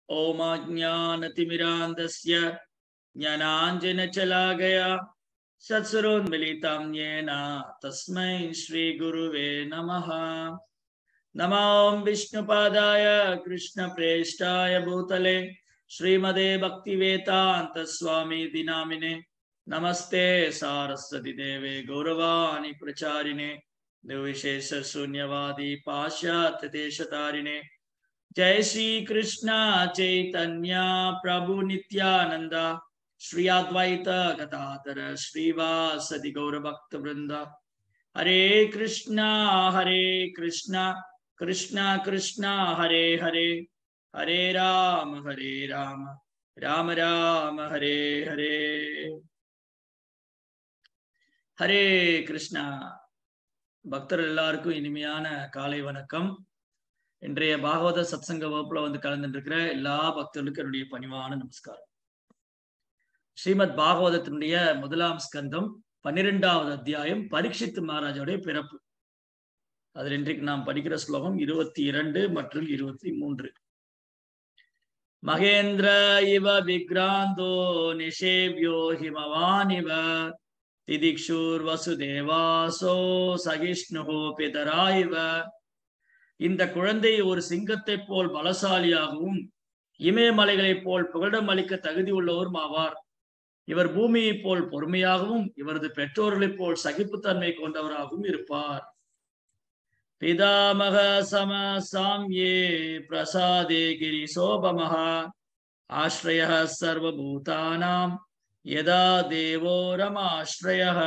ओम अज्ञानतिमिरान्धस्य ज्ञानाञ्जनशलाकया सत्सरोन्मिलितं येन तस्मै श्रीगुरुवे नमः। नमो विष्णुपादाय कृष्णप्रेष्ठाय भूतले श्रीमदे भक्तिवेदान्तस्वामीति नामिने नमस्ते सारस्वती देवे गौरवाणी प्रचारिणे निर्विशेष शून्यवादी पाश्चात्य देशतारिणे जय श्री कृष्ण चैतन्य प्रभु नित्यानंद श्री अद्वैत गदाधर श्रीवासदि गौर भक्त वृंद हरे कृष्णा कृष्ण कृष्ण हरे हरे हरे राम राम राम हरे हरे हरे कृष्णा பக்தர்கள் எல்லாருக்கும் இனிமையான காலை வணக்கம். இன்றைய பாகவத சத்சங்க வகுப்புல வந்து கலந்துருக்கிற எல்லா பக்தர்களுக்கும் என்னுடைய பணிவான நமஸ்காரம். ஸ்ரீமத் பாகவதத்தினுடைய முதலாம் ஸ்கந்தம் 12வது அத்தியாயம் பரீட்சித் மகாராஜோடைய பிறப்பு. அதில் இன்றைக்கு நாம் படிக்கிற ஸ்லோகம் 22 மற்றும் 23. மகேந்திர இவ விக்ராந்தோ நிஷேவ்யோ ஹிமவானிவ திதிக்ஷூர் வசுதேவாசோ சகிஷ்ணுஹோ பிதராயிவ. இந்த குழந்தை ஒரு சிங்கத்தை போல் பலசாலியாகவும் இமயமலைகளைப் போல் புகலிடம் அளிக்க தகுதி உள்ளவரும் ஆவார். இவர் பூமியை போல் பொறுமையாகவும் இவரது பெற்றோர்களைப் போல் சகிப்புத்தன்மை கொண்டவராகவும் இருப்பார். பிதாமக சம சாம்யே பிரசாதே கிரி சோபமஹ ஆஸ்ரய சர்வபூதானாம் யதா தேவோ ரமாஸ்ரயஹ.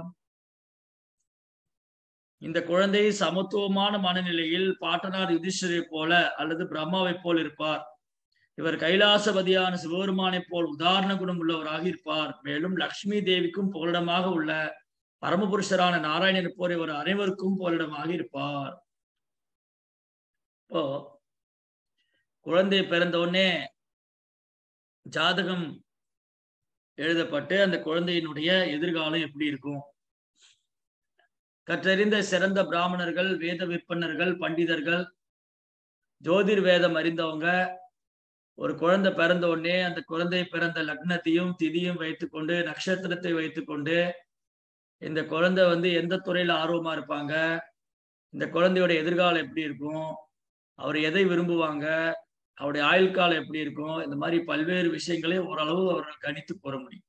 இந்த குழந்தை சமத்துவமான மனநிலையில் பாட்டனார் யுதிஷ்டிரை போல அல்லது பிரம்மாவை போல் இருப்பார். இவர் கைலாசபதியான சிவபெருமானை போல் உதாரண குணம் உள்ளவராக இருப்பார். மேலும் லக்ஷ்மி தேவிக்கும் புகலிடமாக உள்ள பரமபுருஷரான நாராயணன் போல் இவர் அனைவருக்கும் புகலிடமாக இருப்பார். இப்போ குழந்தை பிறந்தவுடனே ஜாதகம் எழுதப்பட்டு அந்த குழந்தையினுடைய எதிர்காலம் எப்படி இருக்கும்? கற்றறிந்த சிறந்த பிராமணர்கள், வேத விற்பனர்கள், பண்டிதர்கள், ஜோதிர் வேதம் அறிந்தவங்க ஒரு குழந்தை பிறந்த உடனே அந்த குழந்தை பிறந்த லக்னத்தையும் திதியும் வைத்துக்கொண்டு நட்சத்திரத்தை வைத்துக்கொண்டு இந்த குழந்தை வந்து எந்த துறையில ஆர்வமா இருப்பாங்க, இந்த குழந்தையோட எதிர்காலம் எப்படி இருக்கும், அவர் எதை விரும்புவாங்க, அவருடைய ஆயுள் காலம் எப்படி இருக்கும், இந்த மாதிரி பல்வேறு விஷயங்களை ஓரளவு அவர்கள் கணித்து கூற முடியும்.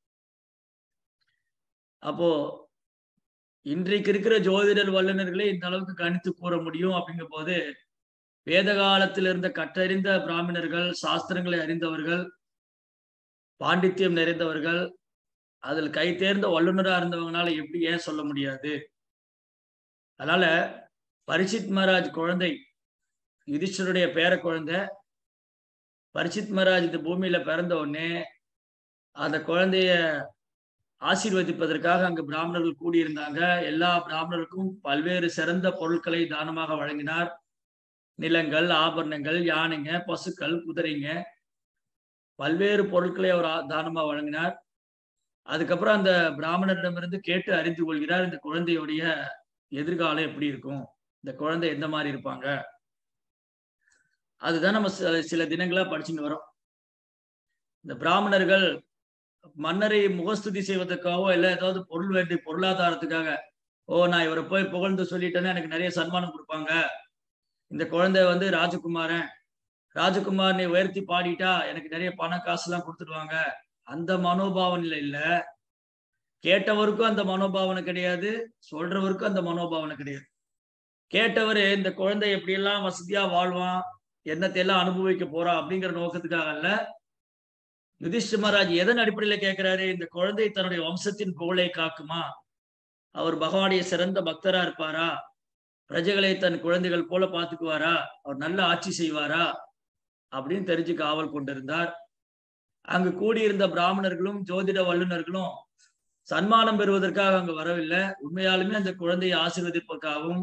அப்போ இன்றைக்கு இருக்கிற ஜோதிடர் வல்லுநர்களே இந்த அளவுக்கு கணித்து கூற முடியும். அப்படிங்கும் போது வேத காலத்தில் இருந்த கற்றறிந்த பிராமணர்கள், சாஸ்திரங்களை அறிந்தவர்கள், பாண்டித்யம் நிறைந்தவர்கள், அதில் கை தேர்ந்த வல்லுநராக இருந்தவங்களால எப்படி ஏன் சொல்ல முடியாது? அதனால பரீட்சித் மகாராஜ் குழந்தை யுதிஷ்டருடைய பேர குழந்தை பரீட்சித் மகாராஜ் இந்த பூமியில பிறந்த உடனே அந்த குழந்தைய ஆசீர்வதிப்பதற்காக அங்கு பிராமணர்கள் கூடியிருந்தாங்க. எல்லா பிராமணருக்கும் பல்வேறு சிறந்த பொருட்களை தானமாக வழங்கினார். நிலங்கள், ஆபரணங்கள், யானைங்க, பசுக்கள், குதிரைங்க, பல்வேறு பொருட்களை அவர் தானமா வழங்கினார். அதுக்கப்புறம் அந்த பிராமணரிடமிருந்து கேட்டு அறிந்து கொள்கிறார், இந்த குழந்தையுடைய எதிர்காலம் எப்படி இருக்கும், இந்த குழந்தை எந்த மாதிரி இருப்பாங்க. அதுதான் நம்ம சில தினங்களா படிச்சுட்டு வரோம். இந்த பிராமணர்கள் மன்னரை முகஸ்துதி செய்வதற்காகவோ இல்லை ஏதாவது பொருள் வேண்டி பொருளாதாரத்துக்காக, நான் இவரை போய் புகழ்ந்து சொல்லிட்டேன்னா எனக்கு நிறைய சன்மானம் கொடுப்பாங்க, இந்த குழந்தை வந்து ராஜகுமாரனை உயர்த்தி பாடிட்டா எனக்கு நிறைய பண காசு எல்லாம் கொடுத்துடுவாங்க, அந்த மனோபாவனையில இல்ல. கேட்டவருக்கும் அந்த மனோபாவனை கிடையாது, சொல்றவருக்கும் அந்த மனோபாவனை கிடையாது. கேட்டவரு இந்த குழந்தை எப்படியெல்லாம் வசதியா வாழ்வான், என்னத்தை எல்லாம் அனுபவிக்க போறான் அப்படிங்கிற நோக்கத்துக்காக அல்ல. யுதிஷ்டிர மகாராஜ் எதன் அடிப்படையில கேட்கிறாரு? இந்த குழந்தை தன்னுடைய வம்சத்தின் புகழை காக்குமா, அவர் பகவானுடைய சிறந்த பக்தரா இருப்பாரா, பிரஜைகளை தன் குழந்தைகள் போல பார்த்துக்குவாரா, அவர் நல்ல ஆட்சி செய்வாரா அப்படின்னு தெரிஞ்சுக்க ஆவல் கொண்டிருந்தார். அங்கு கூடியிருந்த பிராமணர்களும் ஜோதிட வல்லுநர்களும் சன்மானம் பெறுவதற்காக அங்கு வரவில்லை. உண்மையாலுமே அந்த குழந்தையை ஆசீர்வதிப்பதற்காகவும்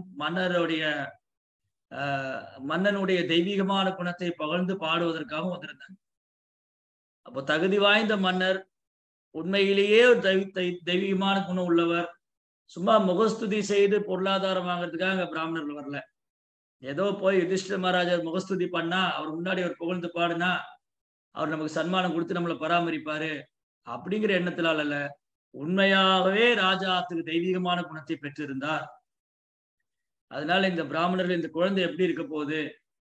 மன்னனுடைய தெய்வீகமான குணத்தை பகழ்ந்து பாடுவதற்காகவும் வந்திருந்தாங்க. அப்போ தகுதி வாய்ந்த மன்னர், உண்மையிலேயே ஒரு தெய்வீகமான குணம் உள்ளவர், சும்மா முகஸ்துதி செய்து பொருளாதாரம் வாங்குறதுக்காக பிராமணர்கள் வரல. ஏதோ போய் யுதிஷ்டிர மகாராஜர் முகஸ்துதி பண்ணா, அவர் முன்னாடி ஒரு புகழ்ந்து பாடுனா அவர் நமக்கு சன்மானம் கொடுத்து நம்மளை பராமரிப்பாரு அப்படிங்கிற எண்ணத்தினால அல்ல, உண்மையாகவே ராஜாத்துக்கு தெய்வீகமான குணத்தை பெற்றிருந்தார். அதனால இந்த பிராமணர்கள் இந்த குழந்தை எப்படி இருக்க போகுது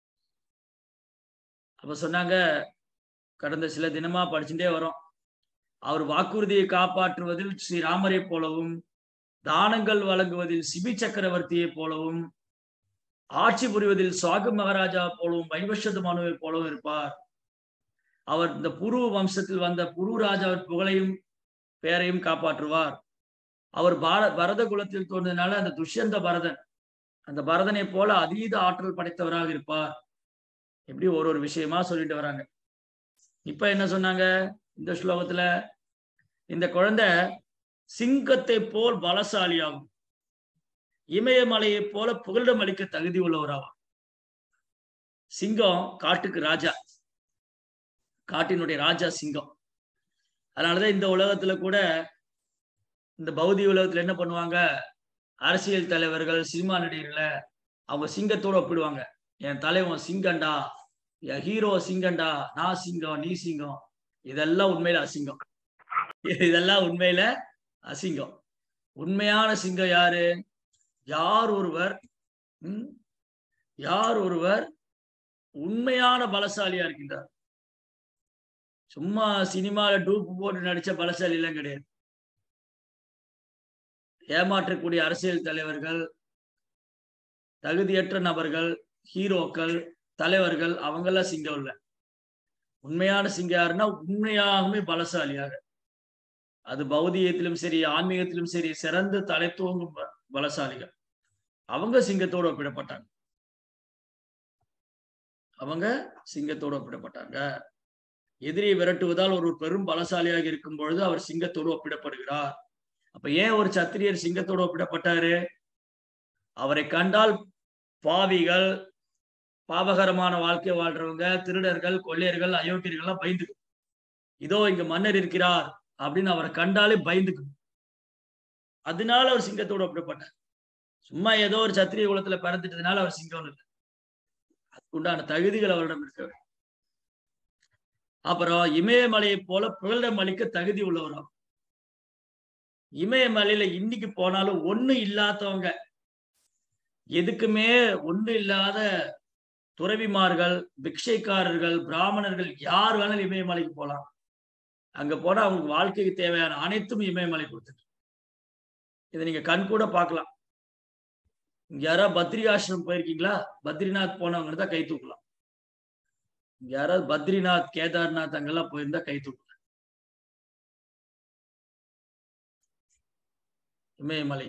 அப்ப சொன்னாங்க, கடந்த சில தினமா படிச்சுட்டே வரோம். அவர் வாக்குறுதியை காப்பாற்றுவதில் ஸ்ரீராமரை போலவும், தானங்கள் வழங்குவதில் சிபி சக்கரவர்த்தியை போலவும், ஆட்சி புரிவதில் சுவாகு மகாராஜா போலவும், வைவஸ்வத மனுவை போலவும் இருப்பார். அவர் இந்த புரு வம்சத்தில் வந்த புரு ராஜாவின் புகழையும் பெயரையும் காப்பாற்றுவார். அவர் பரத குலத்தில் தோன்றதுனால அந்த துஷ்யந்த பரதன், அந்த பரதனை போல அதீத ஆற்றல் படைத்தவராக இருப்பார். எப்படி ஒரு விஷயமா சொல்லிட்டு வராங்க. இப்ப என்ன சொன்னாங்க இந்த ஸ்லோகத்துல, இந்த குழந்தை சிங்கத்தை போல் பலசாலியாகும், இமயமலையை போல புகலிடம் அளிக்க தகுதி உள்ளவராகும். சிங்கம் காட்டுக்கு ராஜா, காட்டினுடைய ராஜா சிங்கம். அதனாலதான் இந்த உலகத்துல கூட, இந்த பௌதிக உலகத்துல என்ன பண்ணுவாங்க, அரசியல் தலைவர்கள், சினிமா நடிகர்களை அவங்க சிங்கத்தோட ஒப்பிடுவாங்க. என் தலைவன் சிங்கண்டா, என் ஹீரோ சிங்கண்டா, நான் சிங்கம் நீ சிங்கம். இதெல்லாம் உண்மையில அசிங்கம். இதெல்லாம் உண்மையில அசிங்கம். உண்மையான சிங்கம் யாரு? யார் ஒருவர் உண்மையான பலசாலியா இருக்கின்றார். சும்மா சினிமால டூப்பு போட்டு நடிச்ச பலசாலி எல்லாம் கிடையாது. ஏமாற்றக்கூடிய அரசியல் தலைவர்கள், தகுதியற்ற நபர்கள், ஹீரோக்கள், தலைவர்கள், அவங்கெல்லாம் சிங்கம் இல்ல. உண்மையான சிங்கம் யாருன்னா உண்மையாகவே பலசாலியாக, அது பௌதிகத்திலும் சரி ஆன்மீகத்திலும் சரி சிறந்த தலைத்துவங்கும் பலசாலிகள். அவங்க சிங்கத்தோடு ஒப்பிடப்பட்டாங்க. எதிரியை விரட்டுவதால் ஒரு பெரும் பலசாலியாக இருக்கும் பொழுது அவர் சிங்கத்தோடு ஒப்பிடப்படுகிறார். அப்ப ஏன் ஒரு சத்திரியர் சிங்கத்தோடு ஒப்பிடப்பட்டாரு? அவரை கண்டால் பாவிகள், பாவகரமான வாழ்க்கை வாழ்றவங்க, திருடர்கள், கொள்ளையர்கள், அயோக்கியர்கள்லாம் பயந்துக்கும். இதோ இங்க மன்னர் இருக்கிறார் அப்படின்னு அவரை கண்டாலே பயந்துக்கும். அதனால அவர் சிங்கத்தோடு ஒப்பிடப்பட்டார். சும்மா ஏதோ ஒரு சத்திரிய குலத்துல பிறந்துட்டதுனால அவர் சிங்கம் இல்லை. அதுக்குண்டான தகுதிகள் அவரிடம் இருக்க. அப்புறம் இமயமலையை போல புகலிடம் அளிக்க தகுதி உள்ளவராம். இமயமலையில இன்னைக்கு போனாலும் ஒண்ணு இல்லாதவங்க, எதுக்குமே ஒண்ணு இல்லாத துறவிமார்கள், பிக்ஷைக்காரர்கள், பிராமணர்கள் யார் வேணாலும் இமயமலைக்கு போலாம். அங்க போனா அவங்களுக்கு வாழ்க்கைக்கு தேவையான அனைத்தும் இமயமலை கொடுத்துட்டு, இதை நீங்க கண் கூட பார்க்கலாம். இங்க யாராவது பத்ரி ஆசிரமம் போயிருக்கீங்களா? பத்ரிநாத் போனவங்க தான் கை தூக்கலாம். இங்க யாராவது பத்ரிநாத், கேதார்நாத் அங்கெல்லாம் போயிருந்தா கை தூக்கலாம். இமயமலை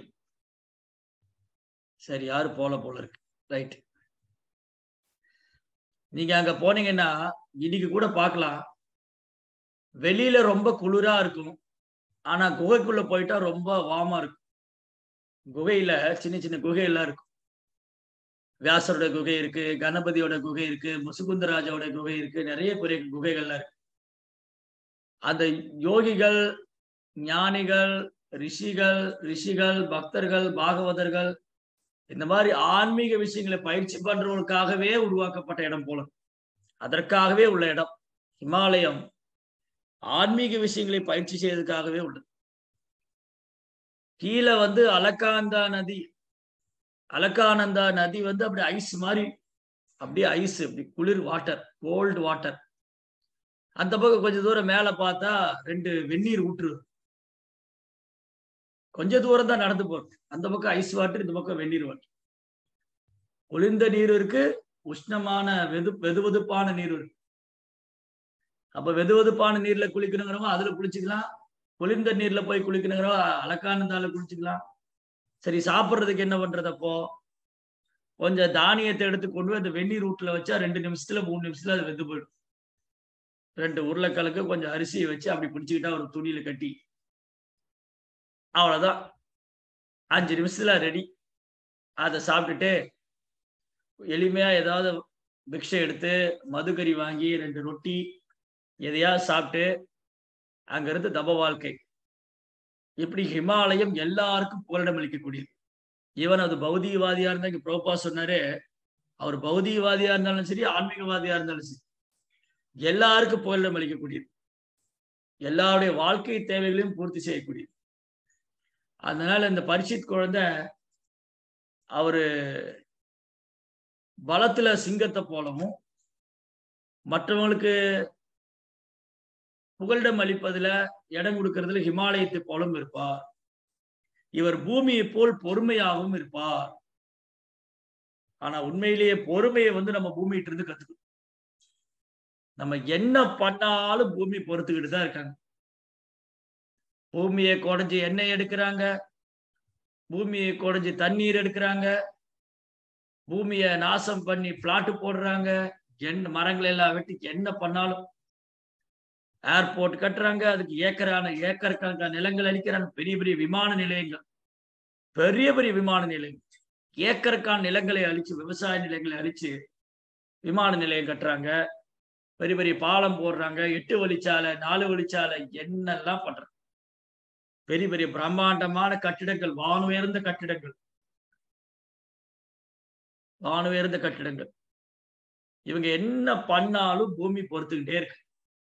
சரி, யாரு போல இருக்கு. ரைட். நீங்க அங்க போனீங்கன்னா இன்னைக்கு கூட பார்க்கலாம், வெளியில ரொம்ப குளிரா இருக்கும், ஆனா குகைக்குள்ள போயிட்டா ரொம்ப வார்மா இருக்கும். குகையில சின்ன சின்ன குகை எல்லாம் இருக்கும். வியாசரோட குகை இருக்கு, கணபதியோட குகை இருக்கு, முசுகுந்தராஜோட குகை இருக்கு, நிறைய பெரிய குகைகள்லாம் இருக்கு. அந்த யோகிகள், ஞானிகள், ரிஷிகள், பக்தர்கள், பாகவதர்கள், இந்த மாதிரி ஆன்மீக விஷயங்களை பயிற்சி பண்றவங்களுக்காகவே உருவாக்கப்பட்ட இடம் போல, அதற்காகவே உள்ள இடம் இமாலயம். ஆன்மீக விஷயங்களை பயிற்சி செய்வதற்காகவே உள்ளது. கீழே அலக்கானந்தா நதி அப்படி ஐஸ் மாதிரி, அப்படியே ஐஸ், அப்படி குளிர் வாட்டர், கோல்டு வாட்டர். அந்த பக்கம் கொஞ்சம் தூரம் மேல பார்த்தா 2 வெந்நீர் ஊற்று. கொஞ்ச தூரம் தான் நடந்து போறது. அந்த பக்கம் ஐஸ் வாட்டர், இந்த பக்கம் வெந்நீர் வாட்டர். குளிர்ந்த நீர் இருக்கு, உஷ்ணமான வெதுவெதுப்பான நீர் இருக்கு. அப்ப வெதுவெதுப்பான நீர்ல குளிக்கணுங்கிறவங்க அதுல குளிச்சுக்கலாம், குளிர்ந்த நீர்ல போய் குளிக்கணுங்கிறவங்க அலக்கானந்தால குளிச்சுக்கலாம். சரி, சாப்பிட்றதுக்கு என்ன பண்றது? அப்போ கொஞ்சம் தானியத்தை எடுத்து கொண்டு போய் அந்த வெந்நீர் வீட்டுல வச்சா 2 நிமிஷத்துல 3 நிமிஷத்துல அது வெந்து போயிடும். 2 உருளைக்கிழங்கு கொஞ்சம் அரிசியை வச்சு அப்படி பிடிச்சுக்கிட்டா ஒரு துணியில கட்டி, அவ்வளவுதான், 5 நிமிஷத்துல ரெடி. அதை சாப்பிட்டுட்டு எளிமையா ஏதாவது பிக்ஷை எடுத்து மதுக்கறி வாங்கி 2 ரொட்டி எதையாவது சாப்பிட்டு அங்க இருந்து தப வாழ்க்கை. இப்படி ஹிமாலயம் எல்லாருக்கும் புகலிடம் அளிக்கக்கூடியது. ஈவன் அது பௌதிகவாதியா இருந்தா, இங்க பிரபுபா சொன்னாரு, அவர் பௌதிகவாதியா இருந்தாலும் சரி, ஆன்மீகவாதியா இருந்தாலும் சரி, எல்லாருக்கும் புகலிடம் அளிக்கக்கூடியது, எல்லாருடைய வாழ்க்கை தேவைகளையும் பூர்த்தி செய்யக்கூடியது. அதனால இந்த பரீட்சித் குழந்தை அவரு பலத்துல சிங்கத்தை போலவும், மற்றவங்களுக்கு புகலிடம் அளிப்பதுல இடம் கொடுக்கறதுல ஹிமாலயத்தை போலும் இருப்பார். இவர் பூமியை போல் பொறுமையாகவும் இருப்பார். ஆனா உண்மையிலேயே பொறுமையை நம்ம பூமியிட்ட இருந்து கத்துக்கணும். நம்ம என்ன பண்ணாலும் பூமி பொறுத்துக்கிட்டு தான் இருக்காங்க. பூமியை குடைஞ்சு எண்ணெய் எடுக்கிறாங்க, பூமியை குடைஞ்சு தண்ணீர் எடுக்கிறாங்க, பூமியை நாசம் பண்ணி பிளாட் போடுறாங்க, மரங்களை எல்லாம் வெட்டி என்ன பண்ணாலும் ஏர்போர்ட் கட்டுறாங்க, அதுக்கு ஏக்கர் கணக்கான நிலங்கள் அளிக்கிறாங்க, பெரிய பெரிய விமான நிலையங்கள், பெரிய பெரிய விமான நிலையங்கள், ஏக்கருக்கான நிலங்களை அழிச்சு, விவசாய நிலங்களை அழிச்சு விமான நிலையம் கட்டுறாங்க, பெரிய பெரிய பாலம் போடுறாங்க, 8 வழிச்சாலை 4 வழிச்சாலை என்னெல்லாம் பண்றாங்க. பெரிய பெரிய பிரம்மாண்டமான கட்டிடங்கள், வானுயர்ந்த கட்டிடங்கள், வானுயர்ந்த கட்டிடங்கள். இவங்க என்ன பண்ணாலும் பூமி பொறுத்துக்கிட்டே இருக்கு.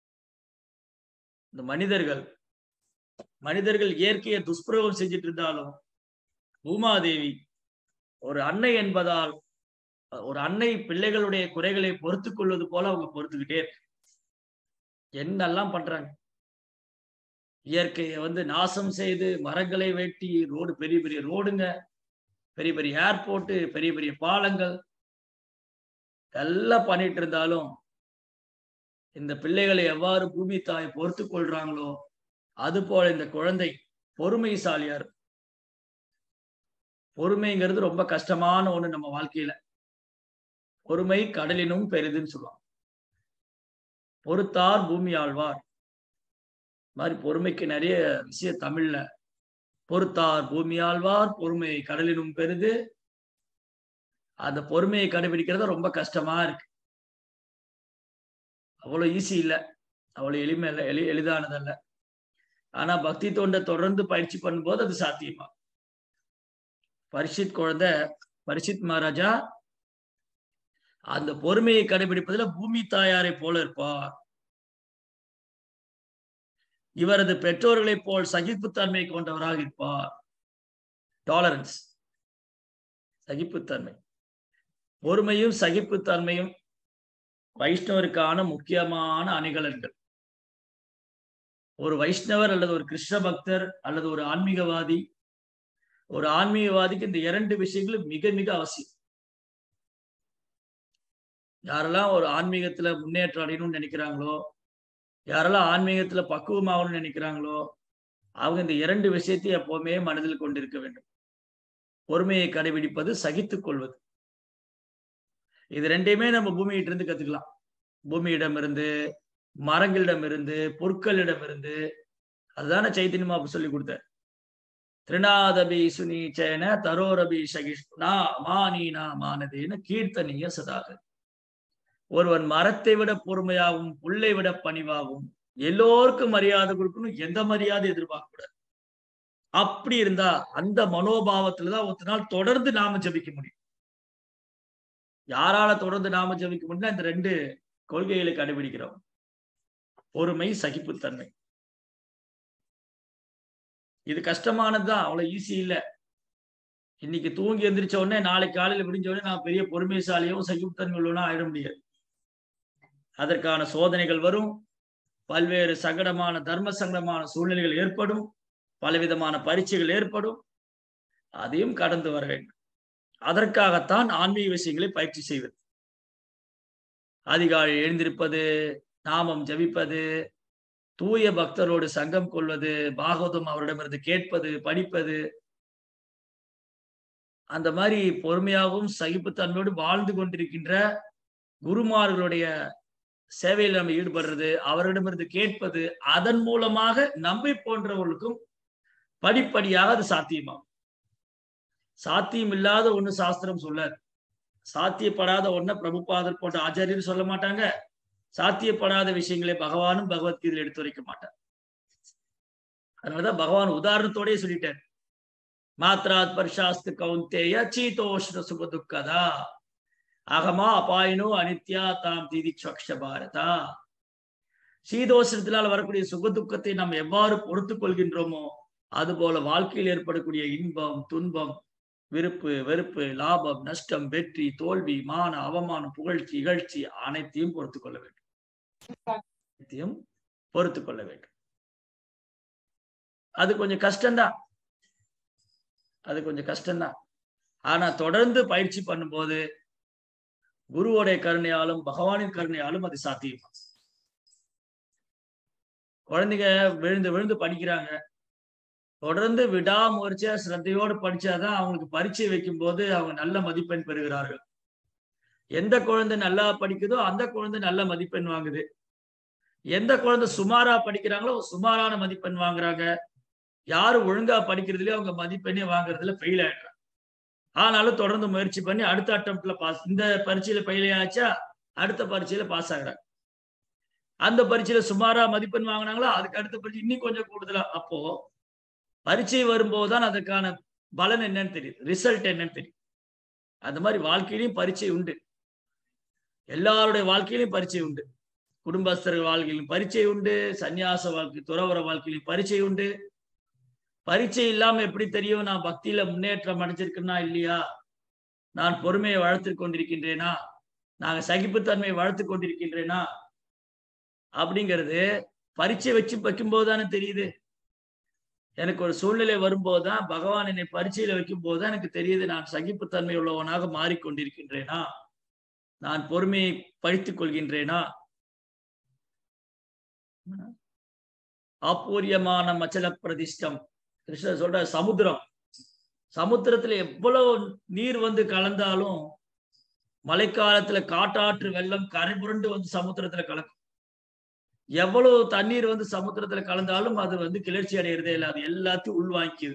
இந்த மனிதர்கள் இயற்கையை துஷ்பிரயோகம் செஞ்சுட்டு இருந்தாலும் பூமாதேவி ஒரு அன்னை என்பதால், ஒரு அன்னை பிள்ளைகளுடைய குறைகளை பொறுத்துக் கொள்வது போல அவங்க பொறுத்துக்கிட்டே இருக்கு. என்னெல்லாம் பண்றாங்க. இயற்கையை நாசம் செய்து மரங்களை வெட்டி ரோடு, பெரிய பெரிய ரோடுங்க, பெரிய பெரிய ஏர்போர்ட், பெரிய பெரிய பாலங்கள் எல்லாம் பண்ணிட்டு இருந்தாலும் இந்த பிள்ளைகளை எவ்வாறு பூமி தாய் பொறுத்து கொள்றாங்களோ அது போல இந்த குழந்தை பொறுமைசாலியா இருக்கு. பொறுமைங்கிறது ரொம்ப கஷ்டமான ஒண்ணு நம்ம வாழ்க்கையில. பொறுமை கடலினும் பெரிதுன்னு சொல்லுவாங்க. பொறுத்தார் பூமி ஆழ்வார் மாதிரி பொறுமைக்கு நிறைய விஷயம் தமிழ்ல. பொறுத்தார் பூமி ஆழ்வார், பொறுமை கடலினும் பெரிது. அந்த பொறுமையை கடைபிடிக்கிறது ரொம்ப கஷ்டமா இருக்கு. அவ்வளவு ஈஸி இல்லை, அவ்வளவு எளிமை இல்லை, எளிதானதல்ல. ஆனா பக்தி தொண்டை தொடர்ந்து பயிற்சி பண்ணும்போது அது சாத்தியமா. பரீட்சித் மகாராஜா அந்த பொறுமையை கடைபிடிப்பதில் பூமி தாயாரை போல இருப்பார். இவரது பெற்றோர்களை போல் சகிப்புத்தன்மை கொண்டவராக இருப்பார். டாலரன்ஸ், சகிப்புத்தன்மை. பொறுமையும் சகிப்புத்தன்மையும் வைஷ்ணவருக்கான முக்கியமான அணிகலன்கள். ஒரு வைஷ்ணவர் அல்லது ஒரு கிருஷ்ண பக்தர் அல்லது ஒரு ஆன்மீகவாதிக்கு இந்த 2 விஷயங்களும் மிக மிக அவசியம். யாரெல்லாம் ஒரு ஆன்மீகத்துல முன்னேற்றம் அடையணும்னு நினைக்கிறாங்களோ, யாரெல்லாம் ஆன்மீகத்துல பக்குவமாகணும்னு நினைக்கிறாங்களோ, அவங்க இந்த 2 விஷயத்தையும் எப்பவுமே மனதில் கொண்டிருக்க வேண்டும். பொறுமையை கடைபிடிப்பது, சகித்துக் கொள்வது. இது 2யுமே நம்ம பூமியிட்ட இருந்து கத்துக்கலாம். பூமியிடம் இருந்து, மரங்களிடம் இருந்து, பொருட்களிடம் இருந்து. அதுதானே சைத்தன்ய மகாபிரபு சொல்லி கொடுத்தார். திரிநாதபி சுனீச்சேன தரோரபி சகிஷ்ணா மானீனா மானதேன கீர்த்தனிய சதாக. ஒருவன் மரத்தை விட பொறுமையாகவும், புல்லை விட பணிவாகவும், எல்லோருக்கும் மரியாதை கொடுக்கணும், எந்த மரியாதை எதிர்பார்க்க கூடாது. அப்படி இருந்தா அந்த மனோபாவத்துலதான் ஒருத்த நாள் தொடர்ந்து நாம ஜபிக்க முடியும். யாரால தொடர்ந்து நாம ஜபிக்க முடியும்னா இந்த 2 கொள்கைகளை கடைபிடிக்கிறோம். பொறுமை, சகிப்புத்தன்மை. இது கஷ்டமானதுதான், அவ்வளவு ஈஸி இல்ல. இன்னைக்கு தூங்கி எந்திரிச்ச உடனே நாளைக்கு காலையில விடிஞ்ச உடனே நான் பெரிய பொறுமைசாலியும் சகிப்புத்தன்மை உள்ளவனா ஆயிட முடியாது. அதற்கான சோதனைகள் வரும், பல்வேறு சங்கடமான தர்ம சங்கடமான சூழ்நிலைகள் ஏற்படும், பலவிதமான பரீட்சைகள் ஏற்படும். அதையும் கடந்து வர வேண்டும். அதற்காகத்தான் ஆன்மீக விஷயங்களை பயிற்சி செய்வது. அதிகாலை எழுந்திருப்பது, நாமம் ஜபிப்பது, தூய பக்தரோடு சங்கம் கொள்வது, பாகவதம் அவரிடமிருந்து கேட்பது, படிப்பது. அந்த மாதிரி பொறுமையாகவும் சகிப்புத்தன்மையோடு வாழ்ந்து கொண்டிருக்கின்ற குருமார்களுடைய சேவையில் நம்ம ஈடுபடுறது, அவரிடமிருந்து கேட்பது, அதன் மூலமாக நம்மை போன்றவர்களுக்கும் படிப்படியாக அது சாத்தியமாகும். சாத்தியம் இல்லாத ஒண்ணு சாஸ்திரம் சொல்லாது. சாத்தியப்படாத ஒண்ண பிரபுபாதர் போன்ற ஆச்சாரியர் சொல்ல மாட்டாங்க. சாத்தியப்படாத விஷயங்களை பகவானும் பகவத்கீதையில் எடுத்து வைக்க மாட்டார். அதனாலதான் பகவான் உதாரணத்தோடய சொல்லிட்டார். மாத்ராத் பர்ஷாஸ்து கௌந்தேய சீதோஷ்ண சுபதுக்கதா அகமா அபாயினோ அனித்யா தாம் தீதிக்ஷ பாரதா. சீதோஷத்தினால் வரக்கூடிய சுகதுக்கத்தை நாம் எவ்வாறு பொறுத்துக் கொள்கின்றோமோ அதுபோல வாழ்க்கையில் ஏற்படக்கூடிய இன்பம், துன்பம், விருப்பு, வெறுப்பு, லாபம், நஷ்டம், வெற்றி, தோல்வி, மான, அவமானம், புகழ்ச்சி, இகழ்ச்சி அனைத்தையும் பொறுத்துக் கொள்ள வேண்டும். அனைத்தையும் பொறுத்துக் கொள்ள வேண்டும். அது கொஞ்சம் கஷ்டம்தான். அது கொஞ்சம் கஷ்டம்தான். ஆனா தொடர்ந்து பயிற்சி பண்ணும்போது குருவோடைய கருணையாலும் பகவானின் கருணையாலும் அது சாத்தியம். குழந்தைங்க விழுந்து விழுந்து படிக்கிறாங்க. தொடர்ந்து விடாமுயற்சியா சிரத்தையோடு படிச்சாதான் அவங்களுக்கு பரீட்சை வைக்கும் போது அவங்க நல்ல மதிப்பெண் பெறுகிறார்கள். எந்த குழந்தை நல்லா படிக்குதோ அந்த குழந்தை நல்ல மதிப்பெண் வாங்குது. எந்த குழந்தை சுமாரா படிக்கிறாங்களோ சுமாரான மதிப்பெண் வாங்குறாங்க. யாரு ஒழுங்கா படிக்கிறதுலயோ அவங்க மதிப்பெண்ணே வாங்குறதுல ஃபெயில் ஆயிடுறாங்க. ஆனாலும் தொடர்ந்து முயற்சி பண்ணி அடுத்த அட்டம்ப்ட்ல பாஸ். இந்த பரீட்சையில ஃபெயில் ஆச்சா அடுத்த பரீட்சையில பாஸ் ஆகுறாங்க. அந்த பரீட்சையில சுமாரா மதிப்பெண் வாங்கினாங்களா அதுக்கு அடுத்த பரீட்சை இன்னும் கொஞ்சம் கூடுதலா. அப்போ பரீட்சை வரும்போதுதான் அதுக்கான பலன் என்னன்னு தெரியுது, ரிசல்ட் என்னன்னு தெரியும். அந்த மாதிரி வாழ்க்கையிலையும் பரீட்சை உண்டு. எல்லாருடைய வாழ்க்கையிலும் பரீட்சை உண்டு. குடும்பஸ்தர்கள் வாழ்க்கையிலும் பரீட்சை உண்டு. சன்னியாச வாழ்க்கை, துறவர வாழ்க்கையிலும் பரீட்சை உண்டு. பரீட்சை இல்லாம எப்படி தெரியும் நான் பக்தியில முன்னேற்றம் அடைஞ்சிருக்கேன்னா இல்லையா, நான் பொறுமையை வளர்த்து கொண்டிருக்கின்றேனா, நாங்க சகிப்புத்தன்மையை வளர்த்து கொண்டிருக்கின்றேனா அப்படிங்கிறது பரீட்சை வச்சு வைக்கும்போது தானே தெரியுது. எனக்கு ஒரு சூழ்நிலை வரும்போதுதான் பகவான் என்னை பரீட்சையில வைக்கும் போதுதான் எனக்கு தெரியுது நான் சகிப்புத்தன்மை உள்ளவனாக மாறிக்கொண்டிருக்கின்றேனா, நான் பொறுமையை படித்துக் கொள்கின்றேனா. ஆப்பூரியமான மச்சல பிரதிஷ்டம். கிருஷ்ணர் சொல்ற சமுத்திரம், சமுத்திரத்துல எவ்வளவு நீர் வந்து கலந்தாலும் மழைக்காலத்துல காட்டாற்று வெள்ளம் கரை புரண்டு வந்து சமுத்திரத்துல கலக்கும். எவ்வளவு தண்ணீர் வந்து சமுத்திரத்துல கலந்தாலும் அது வந்து கிளர்ச்சி அடைகிறதே இல்லை. அது எல்லாத்தையும் உள்வாங்கிக்குது.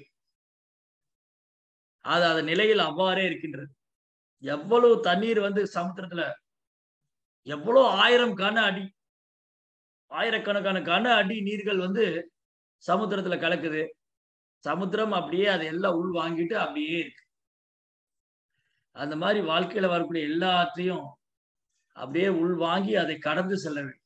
அது நிலையில் அவ்வாறே இருக்கின்றது. எவ்வளவு தண்ணீர் வந்து சமுத்திரத்துல எவ்வளவு 1000 கன அடி, ஆயிரக்கணக்கான கன அடி நீர்கள் வந்து சமுத்திரத்துல கலக்குது. சமுத்திரம் அப்படியே அதை எல்லாம் உள் வாங்கிட்டு அப்படியே இருக்கு. அந்த மாதிரி வாழ்க்கையில வரக்கூடிய எல்லாத்தையும் அப்படியே உள் வாங்கி அதை கடந்து செல்ல வேண்டும்.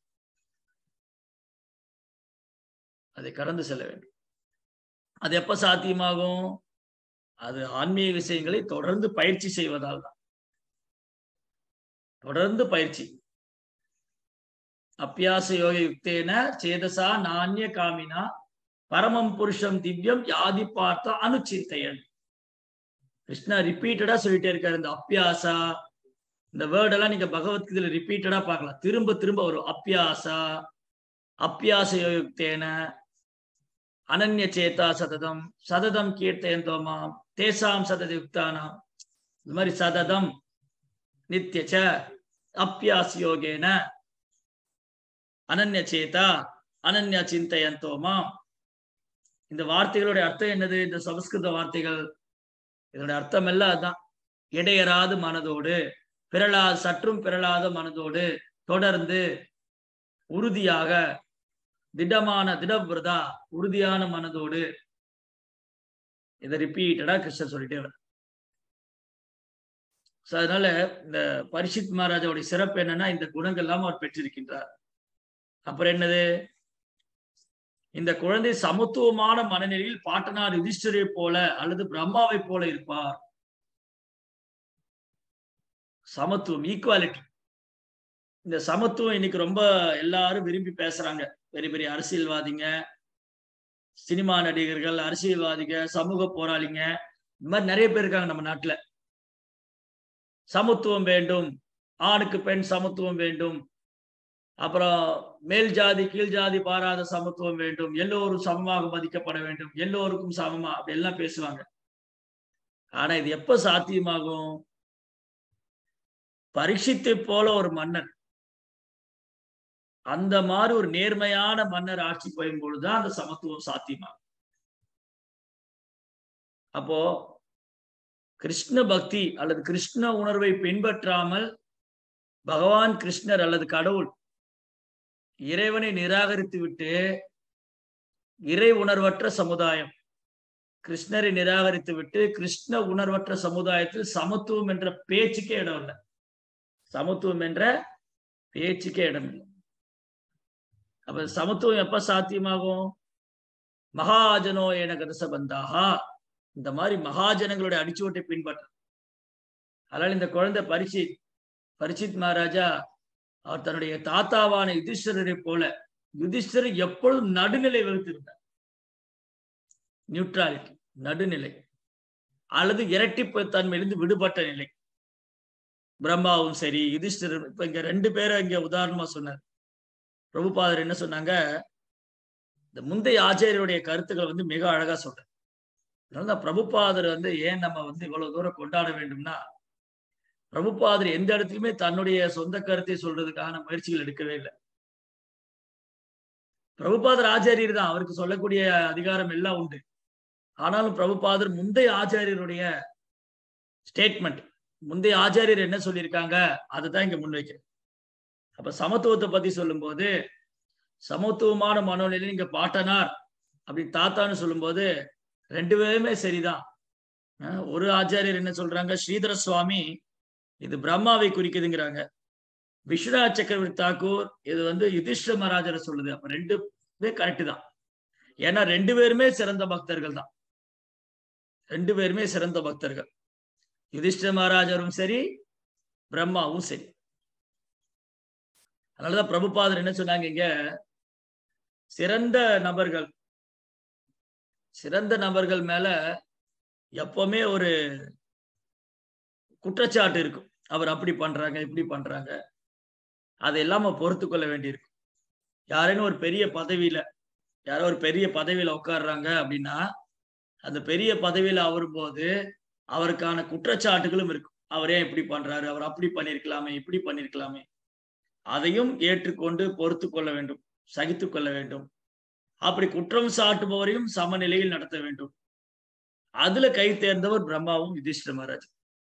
அதை கடந்து செல்ல வேண்டும். அது எப்ப சாத்தியமாகும்? அது ஆன்மீக விஷயங்களை தொடர்ந்து பயிற்சி செய்வதால் தான். தொடர்ந்து பயிற்சி. அப்பியாச யோக யுக்தேன சேதசா நானிய காமினா பரமம் புருஷம் திவ்யம் யாதி பார்த்தா அனுச்சிந்தையன். கிருஷ்ணா ரிப்பீட்டடா சொல்லிட்டே இருக்காரு. இந்த அப்பியாசா இந்த வேர்ட் எல்லாம் நீங்க பகவத்கீதையில ரிப்பீட்டடா பார்க்கலாம். திரும்ப திரும்ப வரும். அப்பியாசா, அப்பியாச யோயுக்தேன அனன்ய சேதா சததம் சததம் கீர்த்தயந்தோமாம் தேசாம் சதயுக்தானாம். இந்த மாதிரி சததம் நித்யச்ச அப்பியாச யோகேன அனன்ய சேதா அனன்யா சிந்தயந்தோமாம். இந்த வார்த்தைகளுடைய அர்த்தம் என்னது? இந்த சமஸ்கிருத வார்த்தைகள் இதனுடைய அர்த்தம் எல்லாம் அதுதான். இடையராது மனதோடு, சற்றும் பிறளாத மனதோடு, தொடர்ந்து உறுதியாக, திடவிரதா உறுதியான மனதோடு. இதை ரிப்பீட்டடா கிருஷ்ணர் சொல்லிட்டே வர. அதனால இந்த பரீட்சித் மகாராஜாவுடைய சிறப்பு என்னன்னா இந்த குணங்கள் எல்லாம் அவர் பெற்றிருக்கின்றார். அப்புறம் என்னது? இந்த குழந்தை சமத்துவமான மனநிலையில் பாட்டனார் யுதிஷ்டிரை போல அல்லது பிரம்மாவை போல இருப்பார். சமத்துவம், ஈக்குவாலிட்டி. இந்த சமத்துவம் இன்னைக்கு ரொம்ப எல்லாரும் விரும்பி பேசுறாங்க. பெரிய பெரிய அரசியல்வாதிங்க, சினிமா நடிகர்கள், அரசியல்வாதிங்க, சமூக போராளிங்க, இந்த மாதிரி நிறைய பேர் இருக்காங்க நம்ம நாட்டுல. சமத்துவம் வேண்டும், ஆணுக்கு பெண் சமத்துவம் வேண்டும், அப்புறம் மேல் ஜாதி கீழ் ஜாதி பாராத சமத்துவம் வேண்டும், எல்லோரும் சமமாக மதிக்கப்பட வேண்டும், எல்லோருக்கும் சமமா, அப்படி எல்லாம் பேசுவாங்க. ஆனா இது எப்ப சாத்தியமாகும்? பரீட்சித்தை போல ஒரு மன்னர், அந்த மாதிரி ஒரு நேர்மையான மன்னர் ஆட்சி புரியும் பொழுதுதான் அந்த சமத்துவம் சாத்தியமாகும். அப்போ கிருஷ்ண பக்தி அல்லது கிருஷ்ண உணர்வை பின்பற்றாமல் பகவான் கிருஷ்ணர் அல்லது கடவுள் இறைவனை நிராகரித்து விட்டு இறை உணர்வற்ற சமுதாயம், கிருஷ்ணரை நிராகரித்து விட்டு கிருஷ்ண உணர்வற்ற சமுதாயத்தில் சமத்துவம் என்ற பேச்சுக்கே இடம் இல்லை. சமத்துவம் என்ற பேச்சுக்கே இடம் இல்லை. அப்ப சமத்துவம் எப்ப சாத்தியமாகும்? மகாஜனோ என கதசபந்தாகா, இந்த மாதிரி மகாஜனங்களுடைய அடிச்சுவட்டை பின்பற்ற. அதனால இந்த குழந்தை பரிசித் மகாராஜா அவர் தன்னுடைய தாத்தாவான யுதிஷ்டரை போல, யுதிஷ்டர் எப்பொழுதும் நடுநிலை வகுத்திருந்தார். நியூட்ராலிட்டி, நடுநிலை அல்லது இரட்டிப்பு தன்மையிலிருந்து விடுபட்ட நிலை. பிரம்மாவும் சரி, யுதிஷ்டர், இப்ப இங்க 2 பேரை இங்க உதாரணமா சொன்னார். பிரபுபாதர் என்ன சொன்னாங்க, இந்த முந்தைய ஆச்சாரியருடைய கருத்துக்கள் மிக அழகா சொல்றார். அதனால பிரபுபாதர் ஏன் நம்ம இவ்வளவு தூரம் கொண்டாட வேண்டும்னா, பிரபுபாதர் எந்த இடத்துலயுமே தன்னுடைய சொந்த கருத்தை சொல்றதுக்கான முயற்சிகள் எடுக்கவே இல்லை. பிரபுபாதர் ஆச்சாரியர் தான், அவருக்கு சொல்லக்கூடிய அதிகாரம் எல்லாம் உண்டு. ஆனாலும் பிரபுபாதர் முந்தைய ஆச்சாரியருடைய ஸ்டேட்மெண்ட், முந்தைய ஆச்சாரியர் என்ன சொல்லியிருக்காங்க அதுதான் இங்க முன்வைக்கிறேன். அப்ப சமத்துவத்தை பத்தி சொல்லும் போது, சமத்துவமான மனோநிலை இங்க பாட்டனார் அப்படி தாத்தான்னு சொல்லும் போது 2 பேருமே சரிதான். ஒரு ஆச்சாரியர் என்ன சொல்றாங்க, ஸ்ரீதர சுவாமி இது பிரம்மாவை குறிக்குதுங்கிறாங்க. விஸ்வநாத் சக்கரவர்த்தி தாக்கூர் இது யுதிஷ்டர மகாராஜரை சொல்லுது. அப்ப 2 கரெக்ட் தான். ஏன்னா 2 பேருமே சிறந்த பக்தர்கள் தான். 2 பேருமே சிறந்த பக்தர்கள். யுதிஷ்டர மகாராஜரும் சரி, பிரம்மாவும் சரி. அதனாலதான் பிரபுபாதர் என்ன சொன்னாங்க, இங்க சிறந்த நபர்கள் மேல எப்பவுமே ஒரு குற்றச்சாட்டு இருக்கும். அவர் அப்படி பண்றாங்க, இப்படி பண்றாங்க, அதெல்லாம் பொறுத்து கொள்ள வேண்டியிருக்கு. யாரேனும் ஒரு பெரிய பதவியில உட்கார்றாங்க அப்படின்னா, அந்த பெரிய பதவியில வரும்போது அவருக்கான குற்றச்சாட்டுகளும் இருக்கும். அவரே இப்படி பண்றாரு, அவர் அப்படி பண்ணிருக்கலாமே, இப்படி பண்ணிருக்கலாமே, அதையும் ஏற்றுக்கொண்டு பொறுத்து கொள்ள வேண்டும், சகித்துக் கொள்ள வேண்டும். அப்படி குற்றம் சாட்டுபவரையும் சமநிலையில் நடத்த வேண்டும். அதுல கை தேர்ந்தவர் பிரம்மாவும் யுதிஷ்டர மகாராஜ்.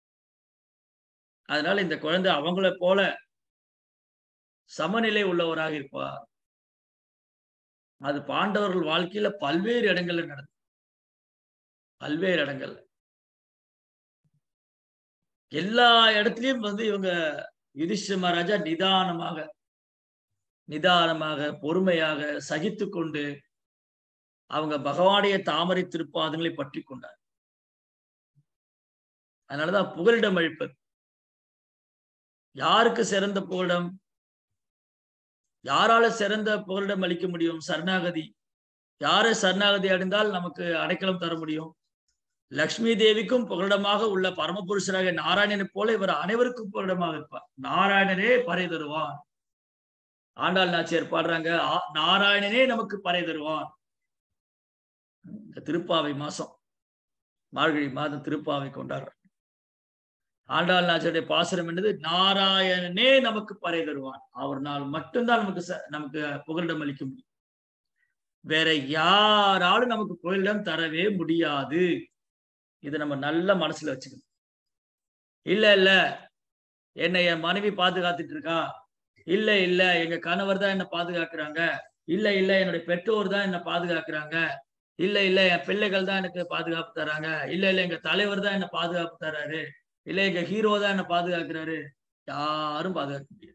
அதனால இந்த குழந்தை அவங்களை போல சமநிலை உள்ளவராக இருப்பார். அது பாண்டவர்கள் வாழ்க்கையில பல்வேறு இடங்கள்ல நடந்தது. பல்வேறு இடங்கள்ல எல்லா இடத்துலயும் இவங்க யுதிஷ்டர மகாராஜா நிதானமாக பொறுமையாக சகித்துக் கொண்டு அவங்க பகவானுடைய தாமரை திருப்பாதங்களை பற்றி கொண்டார். அதனாலதான் புகலிடம் அளிப்பது. யாருக்கு சிறந்த புகலிடம்? யாரால சிறந்த புகலிடம் அளிக்க முடியும்? சரணாகதி. யாரை சரணாகதி அடைந்தால் நமக்கு அடைக்கலம் தர முடியும்? லக்ஷ்மி தேவிக்கும் புகலிடமாக உள்ள பரமபுருஷராக நாராயணனை போல இவர் அனைவருக்கும் புகலிடமாக இருப்பார். நாராயணனே பறை தருவான். ஆண்டாள் நாச்சியார் பாடுறாங்க, நாராயணனே நமக்கு பறை தருவான். இந்த திருப்பாவை மாசம், மார்கழி மாதம் திருப்பாவை கொண்டாடுற ஆண்டாள் நாச்சியாருடைய பாசுரம் என்னது, நாராயணனே நமக்கு பறை தருவான். அவர்னால் மட்டும்தான் நமக்கு புகலிடம் அளிக்க முடியும். வேற யாராலும் நமக்கு புகலிடம் தரவே முடியாது. இதை நம்ம நல்ல மனசுல வச்சுக்கணும். இல்ல என்னை என் மனைவி பாதுகாத்துட்டு இருக்கா, இல்ல எங்க கணவர் தான் என்ன பாதுகாக்கிறாங்க, இல்ல என்னுடைய பெற்றோர் தான் என்ன பாதுகாக்கிறாங்க, இல்ல என் பிள்ளைகள் தான் எனக்கு பாதுகாப்பு தராங்க, இல்ல எங்க தலைவர் தான் என்ன பாதுகாப்பு தராரு, இல்ல எங்க ஹீரோ தான் என்ன பாதுகாக்கிறாரு, யாரும் பாதுகாக்க முடியாது.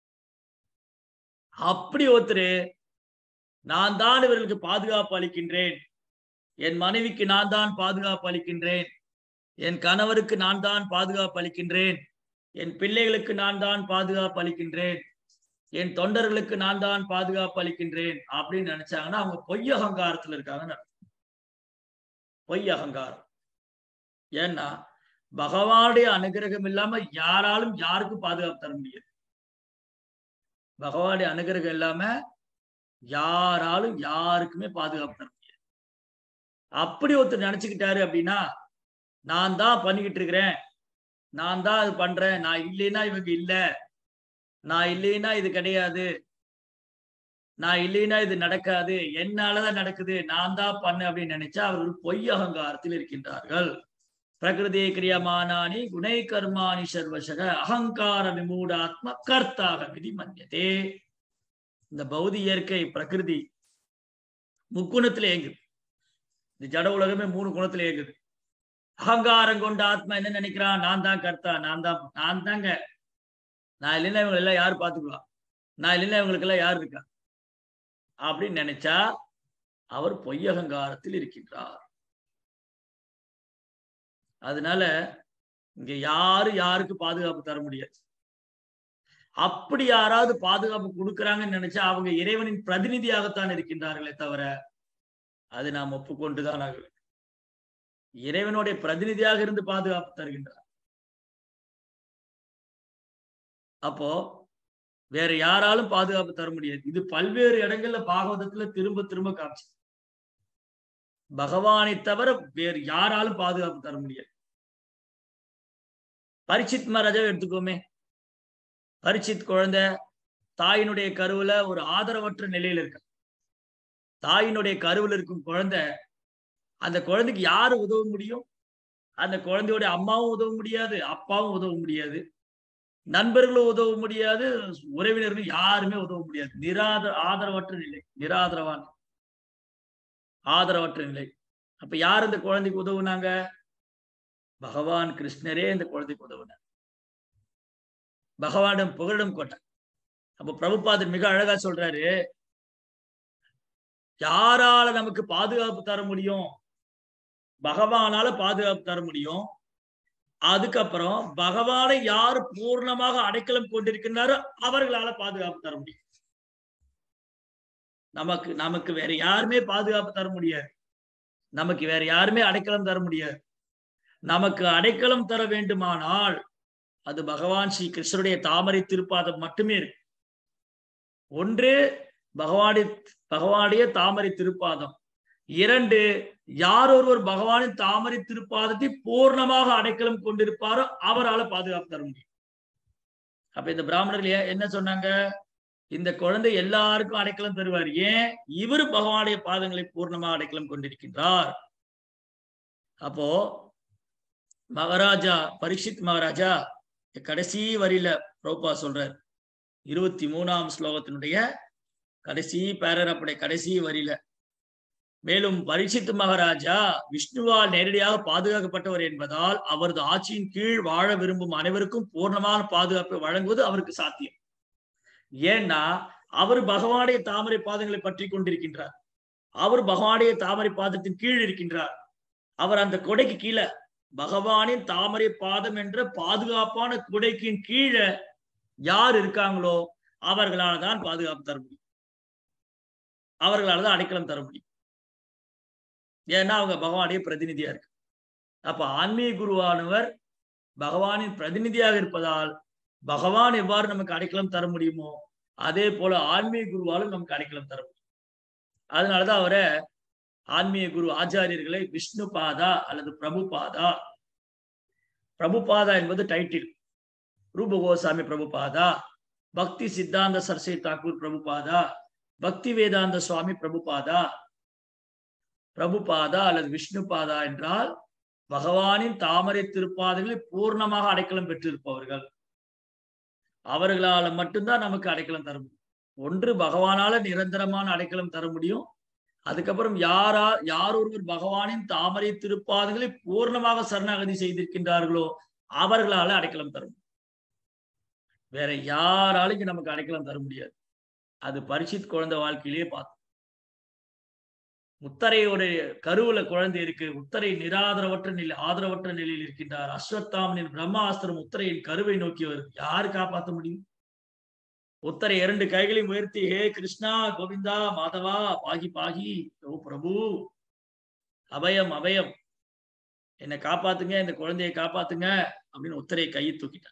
அப்படி ஒருத்தரு நான் தான் இவர்களுக்கு பாதுகாப்பு அளிக்கின்றேன், என் மனைவிக்கு நான் தான் பாதுகாப்பு அளிக்கின்றேன், என் கணவருக்கு நான் தான் பாதுகாப்பு அளிக்கின்றேன், என் பிள்ளைகளுக்கு நான் தான் பாதுகாப்பு அளிக்கின்றேன், என் தொண்டர்களுக்கு நான் தான் பாதுகாப்பு அளிக்கின்றேன் அப்படின்னு நினைச்சாங்கன்னா அவங்க பொய் அகங்காரத்துல இருக்காங்க. பொய் அகங்காரம். ஏன்னா பகவானுடைய அனுகிரகம் இல்லாம யாராலும் யாருக்கும் பாதுகாப்பு தர முடியாது. பகவானுடைய அனுகிரகம் இல்லாம யாராலும் யாருக்குமே பாதுகாப்பு தர முடியாது. அப்படி ஒருத்தர் நினைச்சுக்கிட்டாரு அப்படின்னா, நான் தான் பண்ணிக்கிட்டு இருக்கிறேன், நான் தான் அது பண்றேன், நான் இல்லைன்னா இவங்க இல்ல, நான் இல்லைன்னா இது கிடையாது, நான் இல்லைன்னா இது நடக்காது, என்னாலதான் நடக்குது, நான் தான் பண்ண அப்படின்னு நினைச்சா அவர்கள் பொய் அகங்காரத்தில் இருக்கின்றார்கள். பிரகிருதி கிரியமானானி குணை கர்மாணி சர்வசக அகங்கார விமூடாத்ம கர்த்தாக விதி மன்யதே. இந்த பௌதி இயற்கை பிரகிருதி முக்குணத்துல இயங்குது. இந்த ஜட உலகமே 3 குணத்துல இயங்குது. அகங்காரம் கொண்ட ஆத்மா என்ன நினைக்கிறான், நான் தான் கர்த்தா, நான் தாங்க, நான் இல்லைன்னா இவங்க எல்லாம் யாரு பாத்துக்கலாம், நான் இல்லைன்னா இவங்களுக்கு எல்லாம் யாரு இருக்கா, அப்படின்னு நினைச்சா அவர் பொய்யகங்காரத்தில் இருக்கின்றார். அதனால இங்க யாருக்கு பாதுகாப்பு தர முடியாது. அப்படி யாராவது பாதுகாப்பு கொடுக்கறாங்கன்னு நினைச்சா அவங்க இறைவனின் பிரதிநிதியாகத்தான் இருக்கின்றார்களே தவிர அது நாம் ஒப்புக்கொண்டுதான் ஆக வேண்டும். இறைவனுடைய பிரதிநிதியாக இருந்து பாதுகாப்பு தருகின்றார். அப்போ வேற யாராலும் பாதுகாப்பு தர முடியாது. இது பல்வேறு இடங்கள்ல பாகவதத்துல திரும்ப திரும்ப காமிச்சு, பகவானை தவிர வேறு யாராலும் பாதுகாப்பு தர முடியாது. பரீட்சித் மகாராஜாவை எடுத்துக்கோமே. பரீட்சித் குழந்தை தாயினுடைய கருவுல ஒரு ஆதரவற்ற நிலையில இருக்கு. தாயினுடைய கருவில் இருக்கும் குழந்தை, அந்த குழந்தைக்கு யாரு உதவ முடியும்? அந்த குழந்தையோட அம்மாவும் உதவ முடியாது, அப்பாவும் உதவ முடியாது, நண்பர்களும் உதவ முடியாது, உறவினர்கள் யாருமே உதவ முடியாது. ஆதரவற்ற நிலை, நிராதரவான ஆதரவற்ற நிலை. அப்ப யார் இந்த குழந்தைக்கு உதவுனாங்க? பகவான் கிருஷ்ணரே இந்த குழந்தைக்கு உதவுனார். பகவானிடம் புகழிடம் கொண்டார். அப்ப பிரபுபாதர் மிக அழகா சொல்றாரு, யாரால நமக்கு பாதுகாப்பு தர முடியும்? பகவானால பாதுகாப்பு தர முடியும். அதுக்கப்புறம் பகவானை யார் பூர்ணமாக அடைக்கலம் கொண்டிருக்கின்றாரோ அவர்களால பாதுகாப்பு தர முடியும். நமக்கு வேற யாருமே பாதுகாப்பு தர முடியாது. நமக்கு வேற யாருமே அடைக்கலம் தர முடியாது. நமக்கு அடைக்கலம் தர வேண்டுமானால் அது பகவான் ஸ்ரீ கிருஷ்ணருடைய தாமரை திருப்பாதம் மட்டுமே இருக்கு. ஒன்று பகவானுடைய தாமரை திருப்பாதம். 2, யார் ஒருவர் பகவானின் தாமரை திருப்பாதத்தை பூர்ணமாக அடைக்கலம் கொண்டிருப்பாரோ அவரால் பாதுகாப்பு தர முடியும். அப்ப இந்த பிராமணர்கள் என்ன சொன்னாங்க? இந்த குழந்தை எல்லாருக்கும் அடைக்கலம் தருவார். ஏன்? இவர் பகவானுடைய பாதங்களை பூர்ணமாக அடைக்கலம் கொண்டிருக்கின்றார். அப்போ மகாராஜா பரீட்சித் மகாராஜா கடைசி வரியில பிரபுபா சொல்றார், 23ஆம் ஸ்லோகத்தினுடைய கடைசி பேராகிராஃபுடைய கடைசி வரியில, மேலும் பரீட்சித் மகாராஜா விஷ்ணுவால் நேரடியாக பாதுகாக்கப்பட்டவர் என்பதால் அவரது ஆட்சியின் கீழ் வாழ விரும்பும் அனைவருக்கும் பூர்ணமான பாதுகாப்பை வழங்குவது அவருக்கு சாத்தியம். ஏன்னா அவர் பகவானுடைய தாமரை பாதங்களை பற்றி கொண்டிருக்கின்றார். அவர் பகவானுடைய தாமரை பாதத்தின் கீழ் இருக்கின்றார். அவர் அந்த கொடைக்கு கீழே, பகவானின் தாமரை பாதம் என்ற பாதுகாப்பான குடைக்கு கீழே யார் இருக்காங்களோ அவர்களால் தான் பாதுகாப்பு தர முடியும். அவர்களால் தான் அடைக்கலம் தர முடியும். ஏன்னா அவங்க பகவானுடைய பிரதிநிதியா இருக்கு. அப்ப ஆன்மீக குருவானவர் பகவானின் பிரதிநிதியாக இருப்பதால் பகவான் எவ்வாறு நமக்கு அடைக்கலம் தர முடியுமோ அதே போல ஆன்மீக குருவாலும் நமக்கு அடைக்கலம் தர முடியும். அதனாலதான் அவரை ஆன்மீக குரு ஆச்சாரியர்களை விஷ்ணு பாதா அல்லது பிரபுபாதா. பிரபுபாதா என்பது டைட்டில். ரூப கோசாமி பிரபுபாதா, பக்தி சித்தாந்த சரஸ்வதி தாக்கூர் பிரபுபாதா, பக்தி வேதாந்த சுவாமி பிரபுபாதா. பிரபுபாதா அல்லது விஷ்ணு பாதா என்றால் பகவானின் தாமரை திருப்பாதங்களில் பூர்ணமாக அடைக்கலம் பெற்றிருப்பவர்கள். அவர்களால மட்டும்தான் நமக்கு அடைக்கலம் தர முடியும். ஒன்று பகவானால நிரந்தரமான அடைக்கலம் தர முடியும். அதுக்கப்புறம் யார் ஒருவர் பகவானின் தாமரை திருப்பாதங்களை பூர்ணமாக சரணாகதி செய்திருக்கின்றார்களோ அவர்களால அடைக்கலம் தர முடியும். வேற யாராலும் நமக்கு அடைக்கலம் தர முடியாது. அது பரீட்சித் குழந்தை வாழ்க்கையிலேயே பார்த்தோம். முத்தரையுடைய கருவுல குழந்தை இருக்கு. முத்தரை ஆதரவற்ற நிலையில் இருக்கின்றார். அஸ்வத்தாமனின் பிரம்மாஸ்திரம் முத்தரையின் கருவை நோக்கி வருது. யாரு காப்பாற்ற முடியும்? உத்தரை 2 கைகளையும் உயர்த்தி, ஹே கிருஷ்ணா, கோவிந்தா, மாதவா, பாகி பாகி, ஓ பிரபு, அபயம் அபயம், என்னை காப்பாத்துங்க, இந்த குழந்தையை காப்பாத்துங்க அப்படின்னு உத்தரையை கையை தூக்கிட்டான்.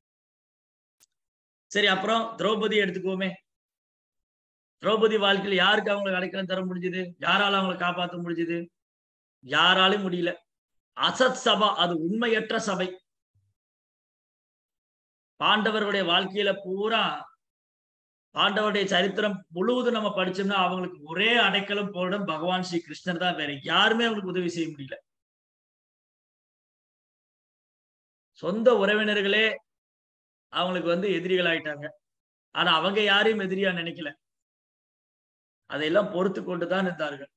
சரி, அப்புறம் திரௌபதி எடுத்துக்கோமே. திரௌபதி வாழ்க்கையில் யாருக்கு அவங்களுக்கு அடைக்கலம் தர முடிஞ்சது? யாரால அவங்களை காப்பாற்ற முடிஞ்சது? யாராலும் முடியல. அசத் சபா, அது உண்மையற்ற சபை. பாண்டவர்களுடைய வாழ்க்கையில பூரா பாண்டவருடைய சரித்திரம் முழுவதும் நம்ம படிச்சோம்னா அவங்களுக்கு ஒரே அடைக்கலம் போடும் பகவான் ஸ்ரீ கிருஷ்ணர் தான். வேற யாருமே அவங்களுக்கு உதவி செய்ய முடியல. சொந்த உறவினர்களே அவங்களுக்கு எதிரிகள் ஆயிட்டாங்க. ஆனா அவங்க யாரையும் எதிரியா நினைக்கல. அதையெல்லாம் பொறுத்து கொண்டுதான் இருந்தார்கள்.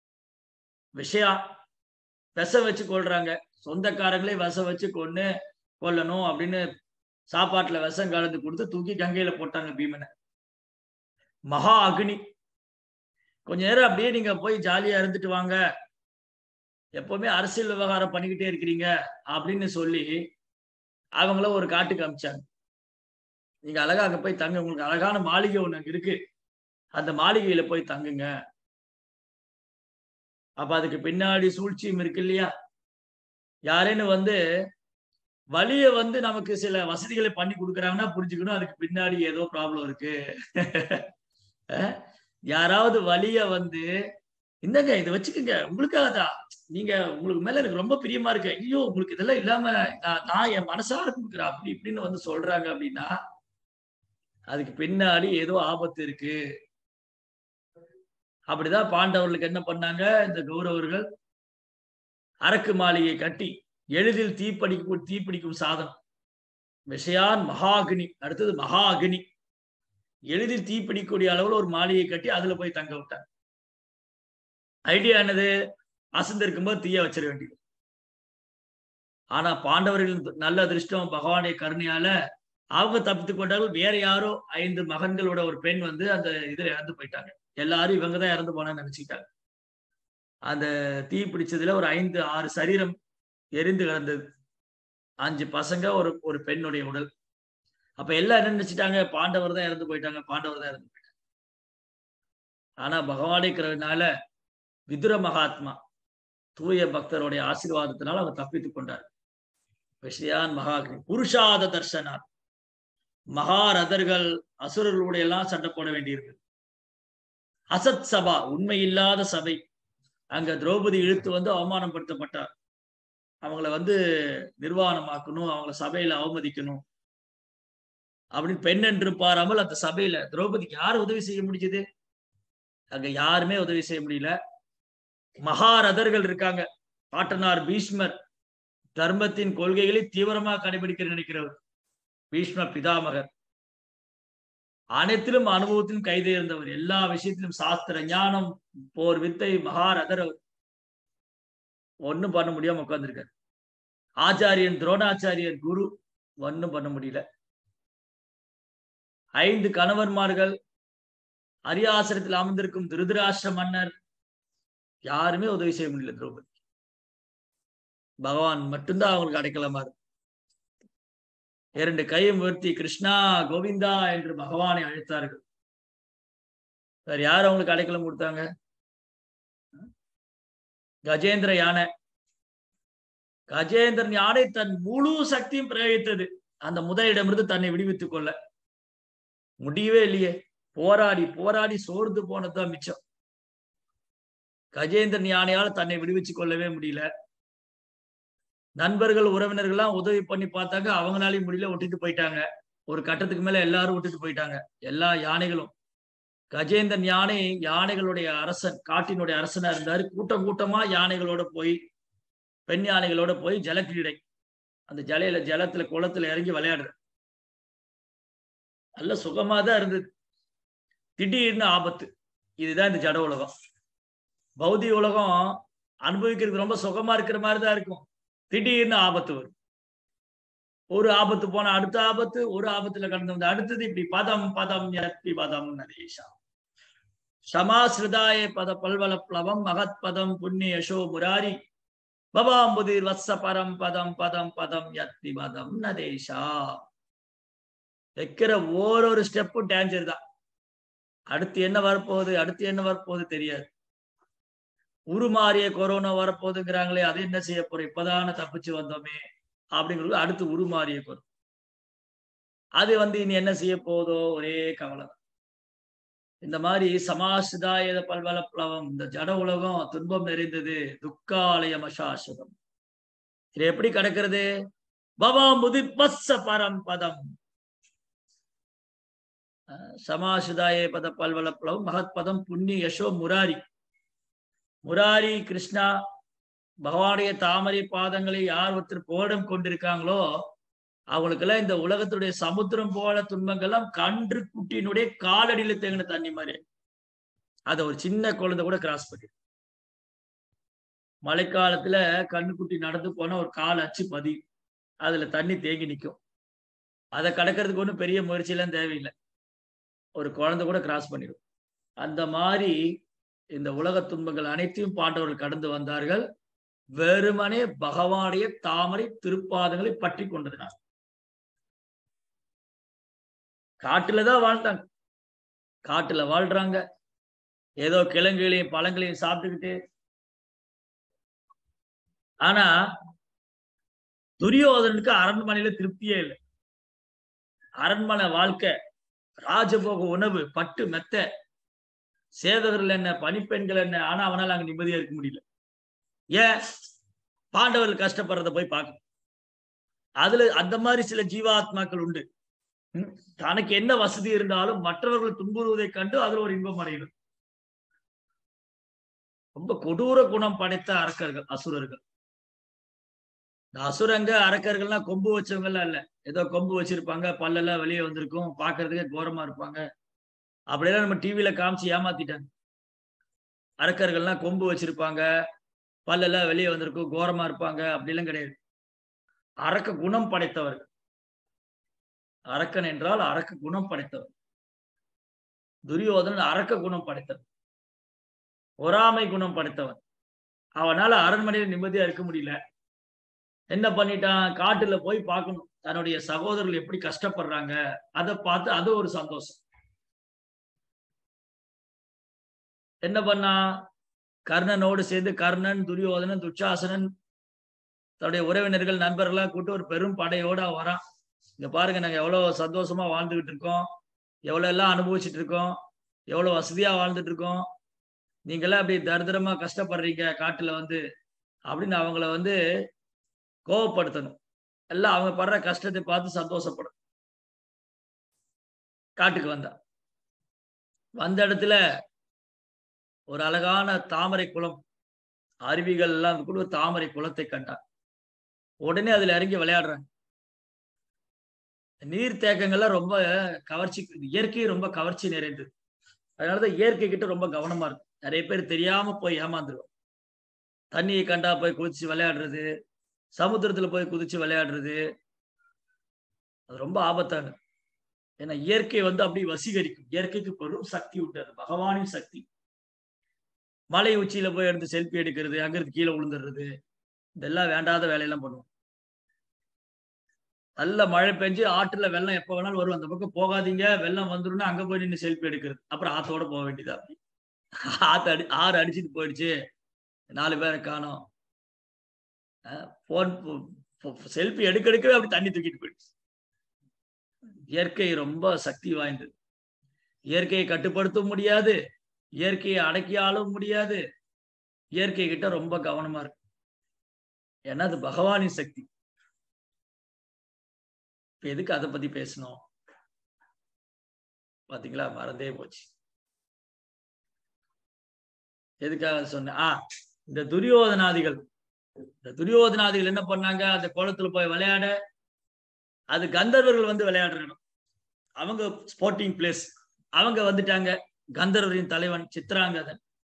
விஷம் வச்சு கொள்றாங்க. சொந்தக்காரங்களே விஷம் வச்சு கொல்லணும் அப்படின்னு சாப்பாட்டுல விஷம் கலந்து கொடுத்து தூக்கி கங்கையில போட்டாங்க பீமனை. மகா அக்னி. கொஞ்ச நேரம் அப்படியே நீங்க போய் ஜாலியா இருந்துட்டு வாங்க, எப்பவுமே அரசியல் விவகாரம் பண்ணிக்கிட்டே இருக்கிறீங்க அப்படின்னு சொல்லி அவங்கள ஒரு காட்டுக்கு அனுப்பிச்சாங்க. நீங்க அழகா அங்க போய் தங்க, உங்களுக்கு அழகான மாளிகை ஒண்ணு அங்க இருக்கு, அந்த மாளிகையில போய் தங்குங்க. அப்ப அதுக்கு பின்னாடி சூழ்ச்சியும் இருக்கு இல்லையா? யாரேன்னு வந்து வழிய வந்து நமக்கு சில வசதிகளை பண்ணி குடுக்குறாங்கன்னா புரிஞ்சுக்கணும், அதுக்கு பின்னாடி ஏதோ ப்ராப்ளம் இருக்கு. யாராவது வழிய வந்து, "இந்தாங்க இத வச்சுக்கங்க. உங்களுக்காக தான். நீங்க உங்களுக்கு மேல எனக்கு ரொம்ப பிரியமா இருக்கு. ஐயோ! உங்களுக்கு இதெல்லாம் இல்லாம நான் என் மனசார குடுக்குறேன்." அப்படி இப்படின்னு வந்து சொல்றாங்க அப்படின்னா, அதுக்கு பின்னாடி ஏதோ ஆபத்து இருக்கு. அப்படிதான் பாண்டவர்களுக்கு என்ன பண்ணாங்க, இந்த கௌரவர்கள் அரக்கு மாளிகை கட்டி, எளிதில் தீப்பிடிக்கும் சாதனம். விஷயான் மகாஅக்னி, அடுத்தது மகா அக்னி. எளிதில் தீப்பிடிக்கக்கூடிய அளவுல ஒரு மாளிகை கட்டி அதுல போய் தங்க விட்டாங்க. ஐடியா என்னது? அசந்து இருக்கும்போது தீய வச்சிட வேண்டியது. ஆனா பாண்டவர்களின் நல்ல அதிர்ஷ்டம், பகவானுடைய கருணையால அவங்க தப்பித்துக் கொண்டார்கள். வேற யாரோ 5 மகன்களோட ஒரு பெண் வந்து அந்த இதுல இறந்து போயிட்டாங்க. எல்லாரும் இவங்க தான் இறந்து போனான்னு நினைச்சுக்கிட்டாங்க. அந்த தீ பிடிச்சதுல ஒரு 5, 6 சரீரம் எரிந்து கிடந்தது. 5 பசங்க, ஒரு ஒரு பெண்ணுடைய உடல். அப்ப எல்லாம் என்ன நினைச்சுட்டாங்க? பாண்டவர் தான் இறந்து போயிட்டாங்க, பாண்டவர் தான் இறந்து போயிட்டாங்க. ஆனா பகவானுடைய கிருபையினால விதுர மகாத்மா, தூய பக்தருடைய ஆசீர்வாதத்தினால அவர் தப்பித்துக் கொண்டார். விஷயான் மகாஅக்னி புருஷாத தர்சனார். மகாரதர்கள் அசுரர்களோட எல்லாம் சண்டை போட வேண்டியிருக்கு. அசத் சபா, உண்மை இல்லாத சபை. அங்க திரௌபதி இழுத்து வந்து அவமானப்படுத்தப்பட்டார். அவங்கள வந்து நிர்வாணமாக்கணும், அவங்கள சபையில அவமதிக்கணும் அப்படின்னு பெண் என்று பாராமல் அந்த சபையில திரௌபதிக்கு யார் உதவி செய்ய முடிஞ்சது? அங்க யாருமே உதவி செய்ய முடியல. மகாரதர்கள் இருக்காங்க. பாட்டனார் பீஷ்மர், தர்மத்தின் கொள்கைகளை தீவிரமா கடைபிடிக்க நினைக்கிறவர் பீஷ்ம பிதாமகர். அனைத்திலும் அனுபவத்திலும் கைதேர்ந்தவர். எல்லா விஷயத்திலும் சாஸ்திர ஞானம், போர் வித்தை, மகாரதர். ஒண்ணும் பண்ண முடியாம உட்கார்ந்திருக்காரு. ஆச்சாரியன் துரோணாச்சாரியர் குரு, ஒண்ணும் பண்ண முடியல. 5 கணவன்மார்கள், அரியாசனத்தில் அமர்ந்திருக்கும் திருதராஷ்டிர மன்னர், யாருமே உதவி செய்ய முடியல திரௌபதி. பகவான் மட்டும்தான் அவங்களுக்கு அடைக்கலமா இருக்கு. 2 கையை உயர்த்தி கிருஷ்ணா கோவிந்தா என்று பகவானை அழைத்தார்கள். வேற யார் அவங்களுக்கு அடைக்கலம் கொடுத்தாங்க? கஜேந்திர யானை. கஜேந்திரன் யானை தன் முழு சக்தியும் பிரயோகித்தது அந்த முதலிடமிருந்து தன்னை விடுவித்துக் கொள்ள. முடியவே இல்லையே. போராடி போராடி சோர்ந்து போனதுதான் மிச்சம். கஜேந்திரன் யானையால தன்னை விடுவிச்சுக் கொள்ளவே முடியல. நண்பர்கள், உறவினர்கள் எல்லாம் உதவி பண்ணி பார்த்தாங்க, அவங்களாலையும் முடியல, விட்டுட்டு போயிட்டாங்க. ஒரு கட்டத்துக்கு மேல எல்லாரும் விட்டுட்டு போயிட்டாங்க. எல்லா யானைகளும். கஜேந்திரன் யானை யானைகளுடைய அரசன், காட்டினுடைய அரசனா இருந்தாரு. கூட்டம் கூட்டமா யானைகளோட போய், பெண் யானைகளோட போய் ஜலக்கிரீடை, அந்த ஜலத்துல குளத்துல இறங்கி விளையாடுறது நல்ல சுகமா தான் இருந்தது. திடீர்னு ஆபத்து. இதுதான் இந்த ஜட உலகம். பௌதிக உலகம் அனுபவிக்கிறது ரொம்ப சுகமா இருக்கிற மாதிரிதான் இருக்கும். திடீர்னு ஆபத்து வரும். ஒரு ஆபத்து போனா அடுத்த ஆபத்து, ஒரு ஆபத்துல கடந்து வந்து அடுத்தது, இப்படி பதம் பதம் யத்தி பதம் நதேஷா. சமாஸ்ருதாய பத பல்வல பிளவம் மகத் பதம் புண்ணிய யசோ முராரி பவாம்புதிர் வத்ச பரம் பதம் பதம் பதம் யத்தி பதம் நதேஷா. வைக்கிற ஒரு ஸ்டெப்பும் டேஞ்சர் தான். அடுத்து என்ன வரப்போகுது, அடுத்து என்ன வரப்போகுது தெரியாது. உருமாறிய கொரோனா வரப்போகுதுங்கிறாங்களே, அது என்ன செய்ய போறோம், இப்பதானே தப்பிச்சு வந்தோமே அப்படிங்கிறது. அடுத்து உருமாறிய கொரோனா, அது வந்து இனி என்ன செய்ய போதோ ஒரே கவலை. இந்த மாதிரி சமாசிதாய பல்வல பிளவம், இந்த ஜட உலகம் துன்பம் நிறைந்தது. துக்காலயம் அசாஸ்வதம். இது எப்படி கிடக்கிறது? பவாம்புதி பஸ்ஸ பரம் பதம். சமாசிதாய பத பல்வல பிளவம் மகத் பதம் புண்ணிய யசோ முராரி. முராரி கிருஷ்ணா, பகவானுடைய தாமரை பாதங்களை யார் ஒருத்தர் போடம் கொண்டிருக்காங்களோ அவங்களுக்கெல்லாம் இந்த உலகத்துடைய சமுத்திரம் போல துன்பங்கள்லாம் கன்று குட்டியினுடைய காலடியில தேங்கின தண்ணி மாதிரி. அதை ஒரு சின்ன குழந்தை கூட கிராஸ் பண்ணி. மழைக்காலத்துல கண்ணுக்குட்டி நடந்து போனா ஒரு கால் அச்சு பதியும், அதுல தண்ணி தேங்கி நிற்கும். அதை கடக்கிறதுக்கு ஒன்றும் பெரிய முயற்சி எல்லாம் தேவையில்லை, ஒரு குழந்தை கூட கிராஸ் பண்ணிடும். அந்த மாதிரி இந்த உலக துன்பங்கள் அனைத்தையும் பாண்டவர்கள் கடந்து வந்தார்கள். வெறுமனே பகவானுடைய தாமரை திருப்பாதங்களை பற்றி கொண்டதுனால. காட்டுலதான் வாழ்ந்தாங்க. காட்டுல வாழ்றாங்க. ஏதோ கிழங்குகளையும் பழங்களையும் சாப்பிட்டுக்கிட்டு. ஆனா துரியோதனுக்கு அரண்மனையில திருப்தியே இல்லை. அரண்மனை வாழ்க்கை, ராஜபோக உணவு, பட்டு மெத்த, சேவகர்கள் என்ன, பணிப்பெண்கள் என்ன, ஆனா அவனால அங்க நிம்மதியா இருக்க முடியல. ஏன்? பாண்டவர்கள் கஷ்டப்படுறத போய் பார்க்கணும். அதுல அந்த மாதிரி சில ஜீவாத்மாக்கள் உண்டு. தனக்கு என்ன வசதி இருந்தாலும் மற்றவர்கள் துன்புறுவதை கண்டு அதுல ஒரு இன்பம் அடையணும். ரொம்ப கொடூர குணம் படைத்த அரக்கர்கள், அசுரர்கள். இந்த அசுரங்க அரக்கர்கள்லாம் கொம்பு வச்சவங்க எல்லாம் இல்ல. ஏதோ கொம்பு வச்சிருப்பாங்க, பல்லெல்லாம் வெளியே வந்திருக்கும், பாக்குறதுக்கே கோரமா இருப்பாங்க. அப்படியெல்லாம் நம்ம டிவியில காமிச்சு ஏமாத்திட்டாங்க. அரக்கர்கள்லாம் கொம்பு வச்சிருப்பாங்க, பல்லெல்லாம் வெளியே வந்திருக்கும், கோரமா இருப்பாங்க, அப்படிலாம் கிடையாது. அரக்க குணம் படைத்தவர்கள். அரக்கன் என்றால் அரக்க குணம் படைத்தவர். துரியோதனன் அரக்க குணம் படைத்தவன், பொறாமை குணம் படைத்தவன். அவனால அரண்மனையில் நிம்மதியா இருக்க முடியல. என்ன பண்ணிட்டான்? காட்டுல போய் பார்க்கணும், தன்னுடைய சகோதரர்கள் எப்படி கஷ்டப்படுறாங்க. அதை பார்த்து அது ஒரு சந்தோஷம். என்ன பண்ணா? கர்ணனோடு சேர்ந்து கர்ணன், துரியோதனன், துச்சாசனன், தன்னுடைய உறவினர்கள், நண்பர்களா கூட்டு ஒரு பெரும் படையோட வரான். இங்க பாருங்க, நாங்க எவ்வளவு சந்தோஷமா வாழ்ந்துகிட்டு இருக்கோம், எவ்வளவு எல்லாம் அனுபவிச்சுட்டு இருக்கோம், எவ்வளவு வசதியா வாழ்ந்துட்டு இருக்கோம். நீங்க எல்லாம் அப்படி தரித்திரமா கஷ்டப்படுறீங்க காட்டுல வந்து அப்படின்னு அவங்கள வந்து கோவப்படுத்தணும். எல்லாம் அவங்க படுற கஷ்டத்தை பார்த்து சந்தோஷப்படும். காட்டுக்கு வந்த இடத்துல ஒரு அழகான தாமரை குளம், அருவிகள் எல்லாம் கூட ஒரு தாமரை குளத்தை கண்டான். உடனே அதுல இறங்கி விளையாடுறாங்க. நீர் தேக்கங்கள்லாம் ரொம்ப கவர்ச்சி, இயற்கை ரொம்ப கவர்ச்சி நிறைந்தது. அதனாலதான் இயற்கை கிட்ட ரொம்ப கவனமா இருக்கும். நிறைய பேர் தெரியாம போய் ஏமாந்துருவோம். தண்ணியை கண்டா போய் குதிச்சு விளையாடுறது, சமுத்திரத்துல போய் குதிச்சு விளையாடுறது, அது ரொம்ப ஆபத்தானது. ஏன்னா இயற்கை வந்து அப்படி வசீகரிக்கும். இயற்கைக்கு பெரும் சக்தி உண்டு, அது பகவானின் சக்தி. மலை உச்சியில போய் எடுத்து செல்ஃபி எடுக்கிறது, அங்கிருந்து கீழே விழுந்துடுறது, இதெல்லாம் வேண்டாத வேலையெல்லாம் பண்ணுவோம். நல்ல மழை பெஞ்சு ஆற்றுல வெள்ளம் எப்ப வேணாலும் வரும், அந்த பக்கம் போகாதீங்க, வெள்ளம் வந்துரும்னு அங்க போய் நின்று செல்ஃபி எடுக்கிறது. அப்புறம் ஆத்தோட போக வேண்டியதா. அப்படி ஆறு அடிச்சுட்டு போயிடுச்சு, 4 பேரை காணோம். போன் செல்ஃபி எடுக்கவே அப்படி தண்ணி தூக்கிட்டு போயிடுச்சு. இயற்கை ரொம்ப சக்தி வாய்ந்தது. இயற்கையை கட்டுப்படுத்த முடியாது, இயற்கையை அடக்கி ஆளவும் முடியாது. இயற்கை கிட்ட ரொம்ப கவனமா இருக்கு. ஏன்னா அது பகவானின் சக்தி. இப்ப எதுக்கு அதை பத்தி பேசணும்? பாத்தீங்களா, மறந்தே போச்சு. எதுக்காக சொன்ன? இந்த துரியோதனாதிகள் என்ன பண்ணாங்க? அந்த குளத்துல போய் விளையாட, அது கந்தர்வர்கள் வந்து விளையாடுற அவங்க ஸ்போர்ட்டிங் பிளேஸ். அவங்க வந்துட்டாங்க. கந்தர்வரின் தலைவன் சித்ராங்கதன்.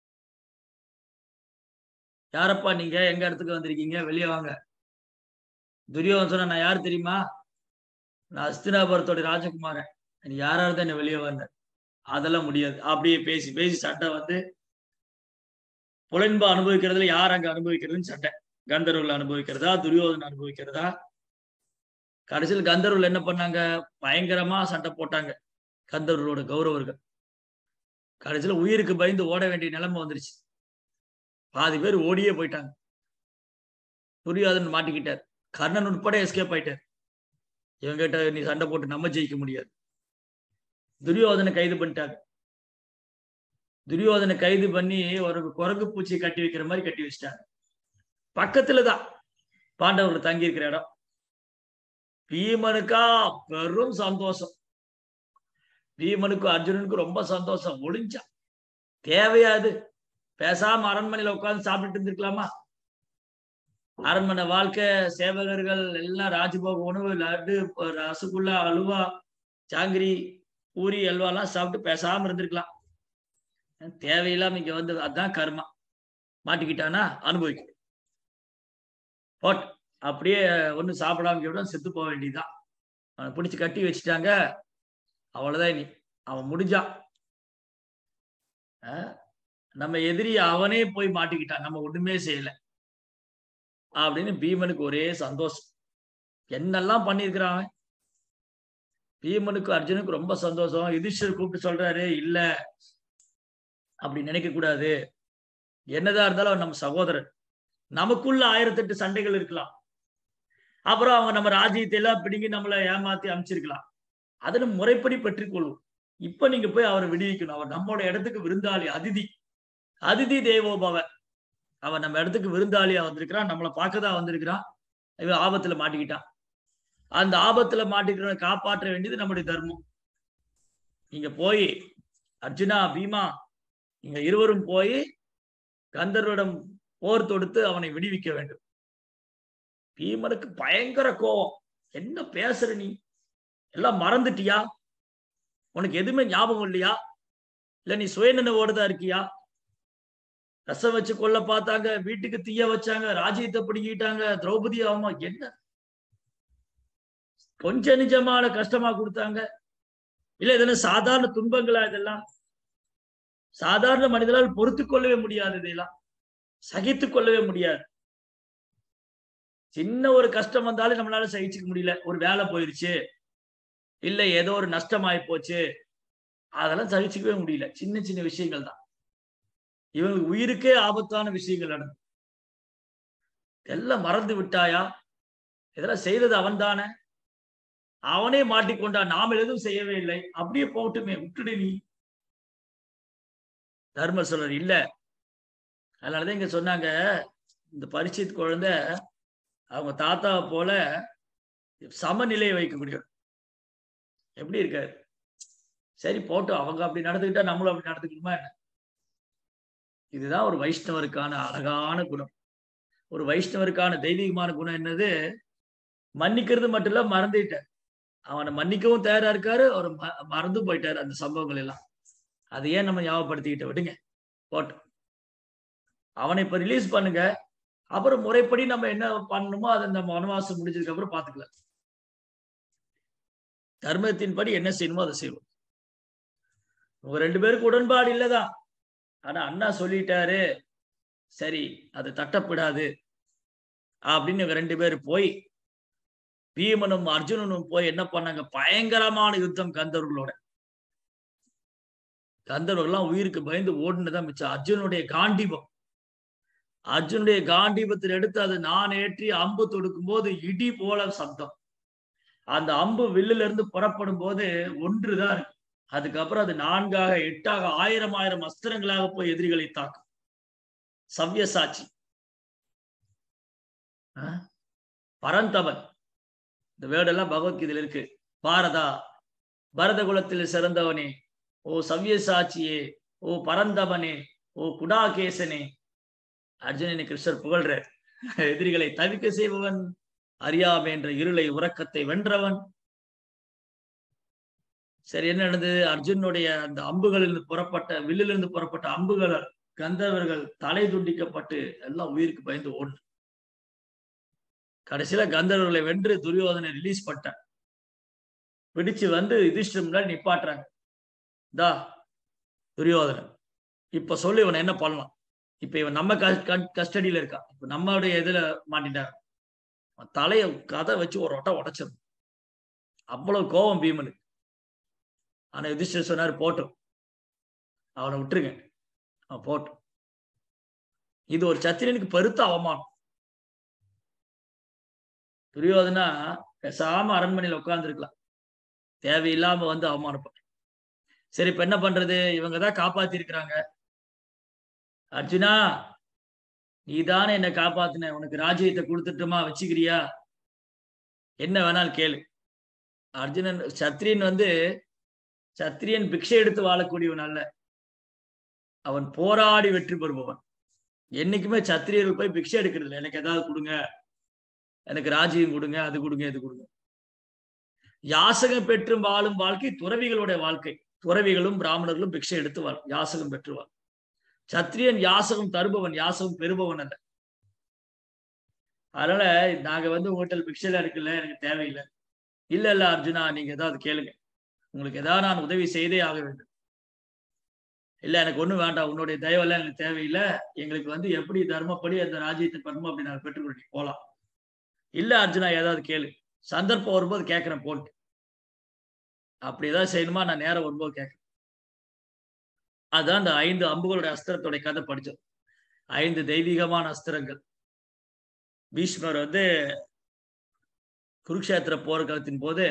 யாரப்பா நீங்க? எங்க இடத்துக்கு வந்திருக்கீங்க? வெளியே வாங்க. துரியோதனன் சொன்ன, நான் யாரு தெரியுமா? நான் அஸ்தினாபுரத்தோட ராஜகுமாரன். நீ யாரா இருந்தா என்ன வெளியே வந்த? அதெல்லாம் முடியாது. அப்படியே பேசி பேசி சண்டை வந்து, புலன்பா அனுபவிக்கிறதுல யார் அங்க அனுபவிக்கிறதுன்னு சண்டை. கந்தர்வர்கள் அனுபவிக்கிறதா, துரியோதனன் அனுபவிக்கிறதா? கடைசியில் கந்தர்வர்கள் என்ன பண்ணாங்க? பயங்கரமா சண்டை போட்டாங்க. கந்தர்வர்களோட கௌரவர்கள் கடைசியில் உயிருக்கு பயந்து ஓட வேண்டிய நிலைமை வந்துருச்சு. பாதி பேர் ஓடியே போயிட்டாங்க. துரியோதனன் மாட்டிக்கிட்டார். கர்ணன் உட்பட எஸ்கேப் ஆயிட்டார். இவங்கிட்ட நீ சண்டை போட்டு நம்ம ஜெயிக்க முடியாது. துரியோதனை கைது பண்ணிட்டாங்க. துரியோதனை கைது பண்ணி ஒரு குரங்கு பூச்சி கட்டி வைக்கிற மாதிரி கட்டி வச்சிட்டாங்க. பக்கத்துலதான் பாண்டவர்கள் தங்கி இருக்கிற இடம். பீமனுக்கா பெரும் சந்தோஷம். பீமனுக்கும் அர்ஜுனனுக்கும் ரொம்ப சந்தோஷம். ஒளிஞ்சா தேவையாது, பேசாம அரண்மனையில உட்கார்ந்து சாப்பிட்டுட்டு இருந்திருக்கலாமா? அரண்மனை வாழ்க்கை, சேவகர்கள் எல்லாம் ராஜபோக உணவு, லட்டு, ரசகுல்லா, அல்வா, ஜாங்கிரி, பூரி, அல்வாலாம் சாப்பிட்டு பேசாம இருந்திருக்கலாம். தேவையில்லாம இங்க வந்து அதான் கர்மா. மாட்டிக்கிட்டானா அனுபவிக்க போட். அப்படியே ஒண்ணு சாப்பிடாம செத்து போக வேண்டியதுதான். அவனை பிடிச்சு கட்டி வச்சுட்டாங்க. அவ்வளவுதான். நீ அவன் முடிஞ்சான். நம்ம எதிரி அவனே போய் மாட்டிக்கிட்டான், நம்ம ஒண்ணுமே செய்யல அப்படின்னு பீமனுக்கு ஒரே சந்தோஷம். என்னெல்லாம் பண்ணியிருக்கிறான் அவன். பீமனுக்கு அர்ஜுனுக்கு ரொம்ப சந்தோஷம். யுதிஷ்டர் கூப்பிட்டு சொல்றாரு, இல்ல அப்படி நினைக்க கூடாது. என்னதான் இருந்தாலும் அவன் நம்ம சகோதரன். நமக்குள்ள 1008 சண்டைகள் இருக்கலாம். அப்புறம் அவங்க நம்ம ராஜ்யத்தை எல்லாம் பிடுங்கி நம்மளை ஏமாத்தி அமைச்சிருக்கலாம். அதுல முறைப்படி பெற்றுக்கொள்வோம். இப்ப நீங்க போய் அவரை விடுவிக்கணும். அவர் நம்மளோட இடத்துக்கு விருந்தாளி, அதிதி. அதிதி தேவோபவ. அவன் நம்ம இடத்துக்கு விருந்தாளியா வந்திருக்கிறான். நம்மளை பார்க்கதான் வந்திருக்கிறான். இவன் ஆபத்துல மாட்டிக்கிட்டான். அந்த ஆபத்துல மாட்டிக்கிறவனை காப்பாற்ற வேண்டியது நம்முடைய தர்மம். நீங்க போய் அர்ஜுனா, பீமா, நீங்க இருவரும் போய் கந்தர்விடம் போர் தொடுத்து அவனை விடுவிக்க வேண்டும். பீமனுக்கு பயங்கர கோபம். என்ன பேசுற நீ? எல்லாம் மறந்துட்டியா? உனக்கு எதுவுமே ஞாபகம் இல்லையா? இல்ல நீ சுயநினைவோடுதான் இருக்கியா? ரசம் வச்சு கொல்ல பார்த்தாங்க, வீட்டுக்கு தீய வச்சாங்க, ராஜ்யத்தை பிடிக்கிட்டாங்க, திரௌபதி அவமா என்ன கொஞ்ச நிஜமான கஷ்டமா கொடுத்தாங்க. இல்ல இதெல்லாம் சாதாரண துன்பங்களா? இதெல்லாம் சாதாரண மனிதனால் பொறுத்து கொள்ளவே முடியாது. இதெல்லாம் சகித்து கொள்ளவே முடியாது. சின்ன ஒரு கஷ்டம் வந்தாலும் நம்மளால சகிச்சுக்க முடியல. ஒரு வேலை போயிருச்சு, இல்ல ஏதோ ஒரு நஷ்டம் ஆகி போச்சு, அதெல்லாம் சகிச்சுக்கவே முடியல. சின்ன சின்ன விஷயங்கள் தான். இவங்களுக்கு உயிருக்கே ஆபத்தான விஷயங்கள் நடந்து. எல்லாம் மறந்து விட்டாயா? இதெல்லாம் செய்தது அவன் தானே. அவனே மாட்டிக்கொண்டான், நாம் எதுவும் செய்யவே இல்லை. அப்படியே போகட்டுமே, விட்டுடு நீ. தர்மர் சொல்றார், இல்ல. அதனாலதான் இங்க சொன்னாங்க, இந்த பரீட்சித் குழந்தை அவங்க தாத்தாவை போல சமநிலையை வைக்கக்கூடியவர். எப்படி இருக்காரு? சரி போட்டோம், அவங்க அப்படி நடந்துக்கிட்டா நம்மளும் அப்படி நடந்துக்கணுமா என்ன? இதுதான் ஒரு வைஷ்ணவருக்கான அழகான குணம். ஒரு வைஷ்ணவருக்கான தெய்வீகமான குணம் என்னது? மன்னிக்கிறது மட்டும் இல்ல, மறந்துட்டார். அவனை மன்னிக்கவும் தயாரா இருக்காரு. அவர் மறந்து போயிட்டாரு அந்த சம்பவங்கள் எல்லாம். அதை ஏன் நம்ம ஞாபகப்படுத்திக்கிட்ட? விடுங்க, போட்டோம். அவனை இப்ப ரிலீஸ் பண்ணுங்க. அப்புறம் முறைப்படி நம்ம என்ன பண்ணணுமோ அதை நம்ம வனவாசம் முடிஞ்சதுக்கு அப்புறம் பாத்துக்கலாம். தர்மத்தின்படி என்ன செய்யணுமோ அதை செய்வோம். உங்க 2 பேருக்கு உடன்பாடு இல்லதான். ஆனா அண்ணா சொல்லிட்டாரு, சரி அது தட்டப்படாது அப்படின்னு இவங்க 2 பேரும் போய் பீமனும் அர்ஜுனனும் போய் என்ன பண்ணாங்க? பயங்கரமான யுத்தம் கந்தர்களோட. கந்தர்கள்லாம் உயிருக்கு பயந்து ஓடுனதான் மிச்சம். அர்ஜுனுடைய காண்டீபத்தில் எடுத்து அதை நான் ஏற்றி அம்பு தொடுக்கும் போது இடி போல சப்தம். அந்த அம்பு வில்லுல இருந்து புறப்படும் போது ஒன்றுதான் இருக்கு. அதுக்கப்புறம் அது 4ஆக 8ஆக 1000 அஸ்திரங்களாக போய் எதிரிகளை தாக்கும். சவ்யசாட்சி, பரந்தவன், இந்த வேர்டெல்லாம் பகவத்கீதையில இருக்கு. பாரதா, பரத குலத்தில் சிறந்தவனே, ஓ சவ்யசாட்சியே, ஓ பரந்தவனே, ஓ குடாகேசனே. அர்ஜுனனை கிருஷ்ணர் புகழ்ற. எதிரிகளை தவிக்க செய்பவன், அறியாமை என்ற இருளை உறக்கத்தை வென்றவன். சரி, என்ன நடந்தது? அர்ஜுனுடைய அந்த அம்புகளிலிருந்து புறப்பட்ட வில்லிலிருந்து புறப்பட்ட அம்புகள் கந்தவர்கள் தலை துண்டிக்கப்பட்டு எல்லாம் உயிருக்கு பயந்து ஓடு. கடைசியில கந்தர்வர்களை வென்று துரியோதனை ரிலீஸ் பண்ணிட்டான். பிடிச்சு வந்து யுதிஷ்டிரர் முன்னாடி நிப்பாட்டுறாங்க. தா துரியோதனன், இப்ப சொல்லு இவனை என்ன பண்ணலாம்? இப்ப இவன் நம்ம கஸ்டடியில இருக்கான். இப்ப நம்மளுடைய இதுல மாட்டிட்டான். தலைய கதை வச்சு ஒரு ஒட்ட உடைச்சிடும். அவ்வளவு கோபம் பீமனுக்கு. ஆனா யுதிஷ்டிரர் சொன்னாரு, போட்டும், அவனை விட்டுருங்க, அவன் போட்டும். இது ஒரு சத்திரியனுக்கு பெருத்த அவமானம். துரியோதனா பேசாம அரண்மனையில உட்கார்ந்து இருக்கலாம், தேவையில்லாம வந்து அவமானப்பட்ட. சரி, இப்ப என்ன பண்றது? இவங்கதான் காப்பாத்தி இருக்கிறாங்க. அர்ஜுனா, நீதானே என்னை காப்பாத்தின, உனக்கு ராஜ்யத்தை கொடுத்துட்டுமா, வச்சுக்கிறியா? என்ன வேணாலும் கேளு. அர்ஜுனன் சத்திரியன் சத்திரியன் பிக்ஷை எடுத்து வாழக்கூடியவன் அல்ல, அவன் போராடி வெற்றி பெறுபவன். என்னைக்குமே சத்திரியர்கள் போய் பிக்ஷை எடுக்கிறது இல்லை. எனக்கு ஏதாவது கொடுங்க, எனக்கு ராஜ்யம் கொடுங்க, அது கொடுங்க, இது கொடுங்க. யாசகம் பெற்று வாழும் வாழ்க்கை துறவிகளுடைய வாழ்க்கை. துறவிகளும் பிராமணர்களும் பிக்ஷை எடுத்து யாசகம் பெற்றுவார். சத்திரியன் யாசகம் தருபவன், யாசகம் பெறுபவன் அல்ல. அதனால நாங்க உங்கள்கிட்ட பிக்ஷையில இருக்குல்ல, எனக்கு தேவையில்லை. இல்ல இல்ல அர்ஜுனா, நீங்க ஏதாவது கேளுங்க, உங்களுக்கு ஏதாவது நான் உதவி செய்தே ஆக வேண்டும். இல்ல எனக்கு ஒண்ணும் வேண்டாம், உன்னுடைய தயவெல்லாம் எங்களுக்கு தேவையில்லை, எங்களுக்கு வந்து எப்படி தர்மப்படி அந்த ராஜ்யத்தை பண்ணணுமோ அப்படி நாங்க பெற்றுக்கொண்டு போலாம். இல்ல அர்ஜுனா ஏதாவது கேளு, சந்தர்ப்பம் வரும்போது கேட்கிறேன் போன்ட்டு. அப்படி ஏதாவது செய்யணுமா நான் நேரம் வரும்போது கேட்கிறேன். அதான் அந்த 5 அம்புகளுடைய அஸ்திரத்துடைய கதை படிச்சோம். 5 தெய்வீகமான அஸ்திரங்கள். பீஷ்மர் வந்து குருக்ஷேத்திர போர்க்களத்தின் போது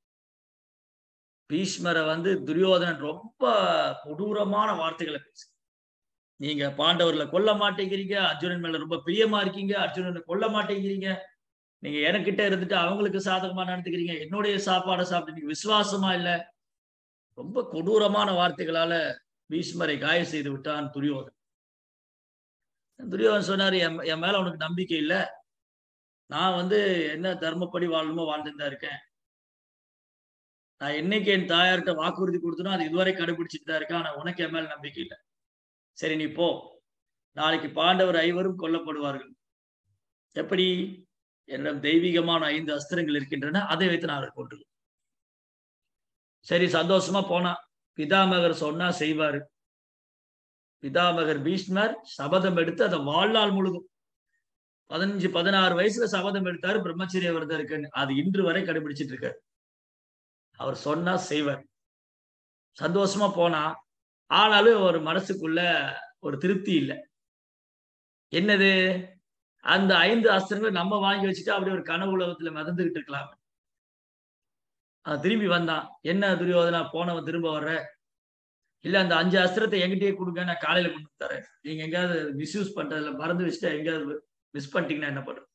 பீஷ்மரை வந்து துரியோதனன் ரொம்ப கொடூரமான வார்த்தைகளை பேசு. நீங்க பாண்டவர்களை கொல்ல மாட்டேங்கிறீங்க, அர்ஜுனன் மேல ரொம்ப பிரியமா இருக்கீங்க, அர்ஜுனனை கொல்ல மாட்டேங்கிறீங்க, நீங்க எனக்கிட்ட இருந்துட்டு அவங்களுக்கு சாதகமா நடந்துக்கிறீங்க, என்னுடைய சாப்பாடை சாப்பிட்டு நீங்க விசுவாசமா இல்ல. ரொம்ப கொடூரமான வார்த்தைகளால பீஷ்மரை காயம் செய்து விட்டான் துரியோதனன். துரியோதனன் சொன்னாரு, என் மேல உனக்கு நம்பிக்கை இல்ல, நான் வந்து என்ன தர்மப்படி வாழணுமோ வாழ்ந்துட்டு தான் இருக்கேன். நான் என்னைக்கு என் தாயார்கிட்ட வாக்குறுதி கொடுத்தனோ அது இதுவரை கடைபிடிச்சிட்டு தான் இருக்கேன். ஆனா உனக்கு என் மேல நம்பிக்கை இல்ல. சரி நீ போ. நாளைக்கு பாண்டவர் 5வரும் கொல்லப்படுவார்கள். எப்படி? என்னிடம் தெய்வீகமான 5 அஸ்திரங்கள் இருக்கின்றன. அதை வைத்து நான் அவரை கொன்றுவேன். சரி சந்தோஷமா போனா. பிதாமகர் சொன்னா செய்வாரு. பிதாமகர் பீஷ்மர் சபதம் எடுத்து அதை வாழ்நாள் முழுதும் 15, 16 வயசுல சபதம் எடுத்தாரு பிரம்மச்சரிய விரதம் இருக்குன்னு. அது இன்று வரை கடைபிடிச்சிட்டு இருக்காரு. அவர் சொன்னா செய்வார். சந்தோஷமா போனா, ஆனாலும் ஒரு மனசுக்குள்ள ஒரு திருப்தி இல்ல. என்னது? அந்த 5 அஸ்திரங்களை நம்ம வாங்கி வச்சுட்டு அப்படியே ஒரு கனவு உலகத்துல மிதந்துகிட்டு இருக்கலாம். திரும்பி வந்தான். என்ன துரியோதனா போனவன் திரும்ப வர்ற? இல்ல அந்த 5 அஸ்திரத்தை என்கிட்டயே குடுங்க, நான் காலையில கொண்டு வந்து தரேன். நீங்க எங்கேயாவது மிஸ்யூஸ் பண்றதுல மறந்து வச்சுட்டு எங்கேயாவது மிஸ் பண்ணிட்டீங்கன்னா என்ன பண்றது?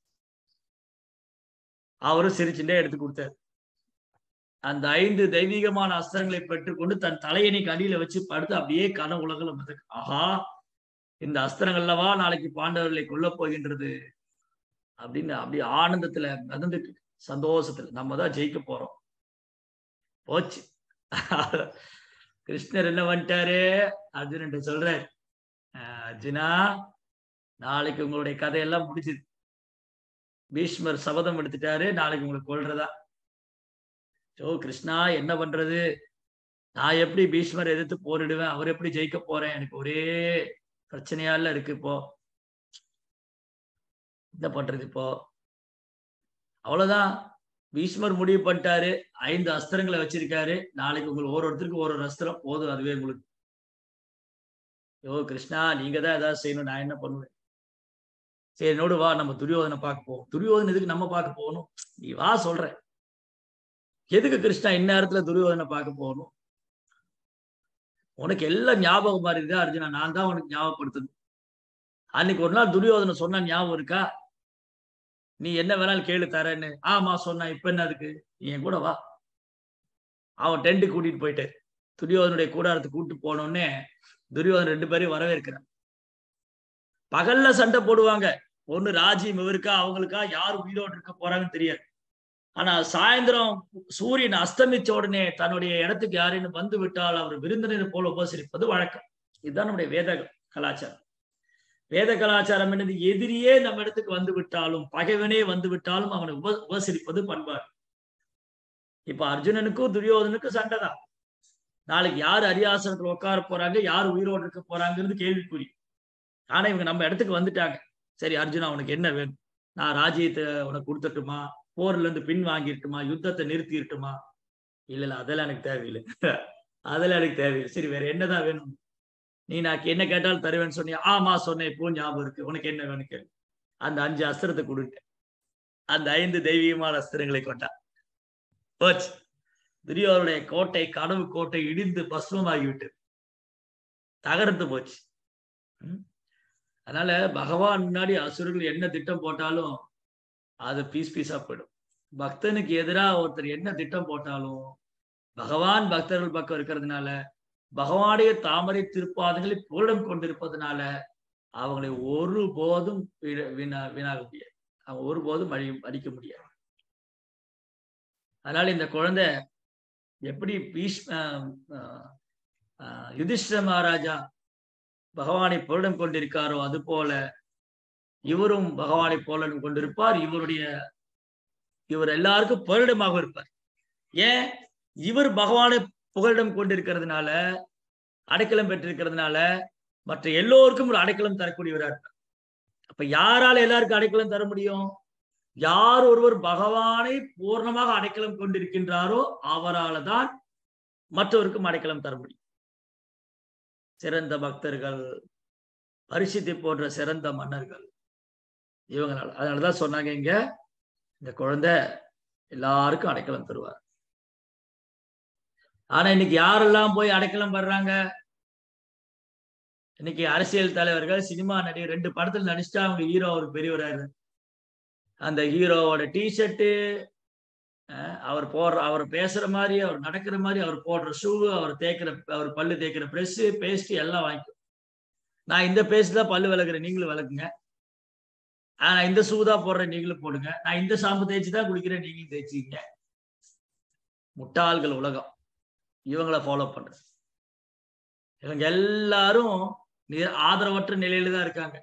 அவரும் சிரிச்சுட்டே எடுத்து கொடுத்தாரு. அந்த 5 தெய்வீகமான அஸ்திரங்களை பெற்றுக்கொண்டு தன் தலையணைக்கு அடியில வச்சு படுத்து அப்படியே கனவு உலகில மிதக்கு. ஆஹா! இந்த அஸ்திரங்கள்லவா நாளைக்கு பாண்டவர்களை கொல்லப் போகின்றது அப்படின்னு அப்படியே ஆனந்தத்துல மிதந்துட்டு சந்தோஷத்துல நம்ம தான் ஜெயிக்க போறோம். போச்சு. கிருஷ்ணர் என்ன பண்ணிட்டாரு? அர்ஜுனன் சொல்றாரு, அர்ஜுனா நாளைக்கு உங்களுடைய கதையெல்லாம் முடிச்சுது. பீஷ்மர் சபதம் எடுத்துட்டாரு, நாளைக்கு உங்களுக்கு கொல்றதா. ஓ கிருஷ்ணா என்ன பண்றது? நான் எப்படி பீஷ்மரை எதிர்த்து போரிடுவேன்? அவர் எப்படி ஜெயிக்க போறேன்? எனக்கு ஒரே பிரச்சனையால இருக்கு இப்போ. என்ன பண்றது இப்போ? அவ்வளவுதான். பீஷ்மர் முடிவு பண்ணிட்டாரு. 5 அஸ்திரங்களை வச்சிருக்காரு. நாளைக்கு உங்களுக்கு ஒருத்தருக்கு ஒரு அஸ்திரம் போதும். அதுவே உங்களுக்கு. யோ கிருஷ்ணா நீங்க தான் ஏதாவது செய்யணும். நான் என்ன பண்ணுவேன்? சரி என்னோடு வா நம்ம துரியோதனை பார்க்க போவோம். துரியோதனை எதுக்கு நம்ம பார்க்க போகணும்? நீ வா சொல்றேன். எதுக்கு கிருஷ்ணா இந்நேரத்துல துரியோதனை பார்க்க போகணும்? உனக்கு எல்லாம் ஞாபகம் மாதிரி இருக்கா அர்ஜுனா? நான் தான் உனக்கு ஞாபகப்படுத்தணும். அன்னைக்கு ஒரு நாள் துரியோதனை சொன்னா ஞாபகம் இருக்கா? நீ என்ன வேணாலும் கேளு தரேன்னு. ஆமா சொன்னா இப்ப என்ன அதுக்கு? நீ என் கூட வா. அவன் டென்ட் கூட்டிட்டு போயிட்டு துரியோதனுடைய கூடாரத்துக்கு கூட்டிட்டு போனோடனே துரியோதன் 2 பேரையும் வரவேற்கிறான். பகல்ல சண்டை போடுவாங்க. ஒண்ணு ராஜ்யம் இவருக்கா அவங்களுக்கா யார் உயிரோடு இருக்க போறாங்கன்னு தெரியாது. ஆனா சாயந்தரம் சூரியன் அஸ்தமிச்ச உடனே தன்னுடைய இடத்துக்கு யாரேனும் வந்து விட்டால் அவர் விருந்தினர் போல உபசரிப்பது வழக்கம். இதுதான் நம்முடைய வேத கலாச்சாரம். வேத கலாச்சாரம் என்னது? எதிரியே நம்ம இடத்துக்கு வந்து விட்டாலும் பகைவனே வந்து விட்டாலும் அவனை உபசரிப்பது பண்பாடு. இப்ப அர்ஜுனனுக்கும் துரியோதனுக்கும் சண்டை தான். நாளைக்கு யாரு அரியாசனத்துல உட்கார போறாங்க, யார் உயிரோடு இருக்க போறாங்கிறது கேள்விக்குறி. ஆனா இவங்க நம்ம இடத்துக்கு வந்துட்டாங்க. சரி அர்ஜுனா உனக்கு என்ன வேணும்? நான் ராஜ்யத்தை உனக்கு கொடுத்துட்டுமா? போர்ல இருந்து பின் வாங்கிட்டுமா? யுத்தத்தை நிறுத்திட்டுமா? இல்ல அதெல்லாம் எனக்கு தேவையில்லை. அதெல்லாம் எனக்கு தேவையில்லை. சரி வேற என்னதான் வேணும்? நீ நான் என்ன கேட்டாலும் தருவேன்னு சொன்னியா? ஆமா சொன்னேன். இப்போ ஞாபகம் இருக்கு. உனக்கு என்ன வேணும் கேளு. அந்த 5 அஸ்திரத்தை கொடுங்க. அந்த 5 தெய்வீகமான அஸ்திரங்களை கொண்டா போச்சு. துரியோதனுடைய கோட்டை கனவு கோட்டை இடிந்து பஸ்மமாகிவிட்டது. தகர்த்து போச்சு. அதனால பகவான் முன்னாடி அசுரர்கள் என்ன திட்டம் போட்டாலும் அது பீஸ் பீஸா போயிடும். பக்தனுக்கு எதிராக ஒருத்தர் என்ன திட்டம் போட்டாலும் பகவான் பக்தர்கள் பக்கம் இருக்கிறதுனால பகவானுடைய தாமரை திருப்பாதங்களை பூரணம் கொண்டிருப்பதனால அவங்களை ஒருபோதும் வீணாக முடியாது. அவங்க ஒருபோதும் அடிக்க முடியாது. அதனால இந்த குழந்தை எப்படி யுதிஷ்டிர மகாராஜா பகவானை பூரணம் கொண்டிருக்காரோ அது போல இவரும் பகவானை பூரணம் கொண்டிருப்பார். இவர் எல்லாருக்கும் புகலிடமாக இருப்பார். ஏன்? இவர் பகவானை புகலிடம் கொண்டிருக்கிறதுனால அடைக்கலம் பெற்றிருக்கிறதுனால மற்ற எல்லோருக்கும் ஒரு அடைக்கலம் தரக்கூடியவரா இருப்பார். அப்ப யாரால எல்லாருக்கும் அடைக்கலம் தர முடியும்? யார் ஒருவர் பகவானை பூர்ணமாக அடைக்கலம் கொண்டிருக்கின்றாரோ அவரால் தான் மற்றவருக்கும் அடைக்கலம் தர முடியும். சிறந்த பக்தர்கள், பரிசுத்தை போன்ற சிறந்த மன்னர்கள், இவங்களால. அதனாலதான் சொன்னாங்க, இங்க இந்த குழந்தை எல்லாருக்கும் அடைக்கலம் தருவார். ஆனா இன்னைக்கு யாரெல்லாம் போய் அடைக்கலம் படுறாங்க? இன்னைக்கு அரசியல் தலைவர்கள், சினிமா நடிகர் 2 படத்துல நடிச்சுட்டா அவங்க ஹீரோ ஒரு பெரியவராரு. அந்த ஹீரோவோட டிஷர்ட்டு, அவர் பேசுற மாதிரி, அவர் நடக்கிற மாதிரி, அவர் போடுற ஷூ, அவர் பல்லு தேய்க்கிற பிரஷ், பேஸ்ட் எல்லாம் வாங்கிக்கும். நான் இந்த பேஸ்ட் தான் பல்லு விளக்குறேன், நீங்களும் விளக்குங்க. நான் இந்த ஷூ தான் போடுறேன், நீங்களும் போடுங்க. நான் இந்த ஷாம்பு தேய்ச்சி தான் குளிக்கிறேன், நீங்களும் தேய்ச்சிங்க. முட்டாள்கள் உலகம். இவங்களை ஃபாலோ பண்ற இவங்க எல்லாரும் ஆதரவற்ற நிலையில தான் இருக்காங்க.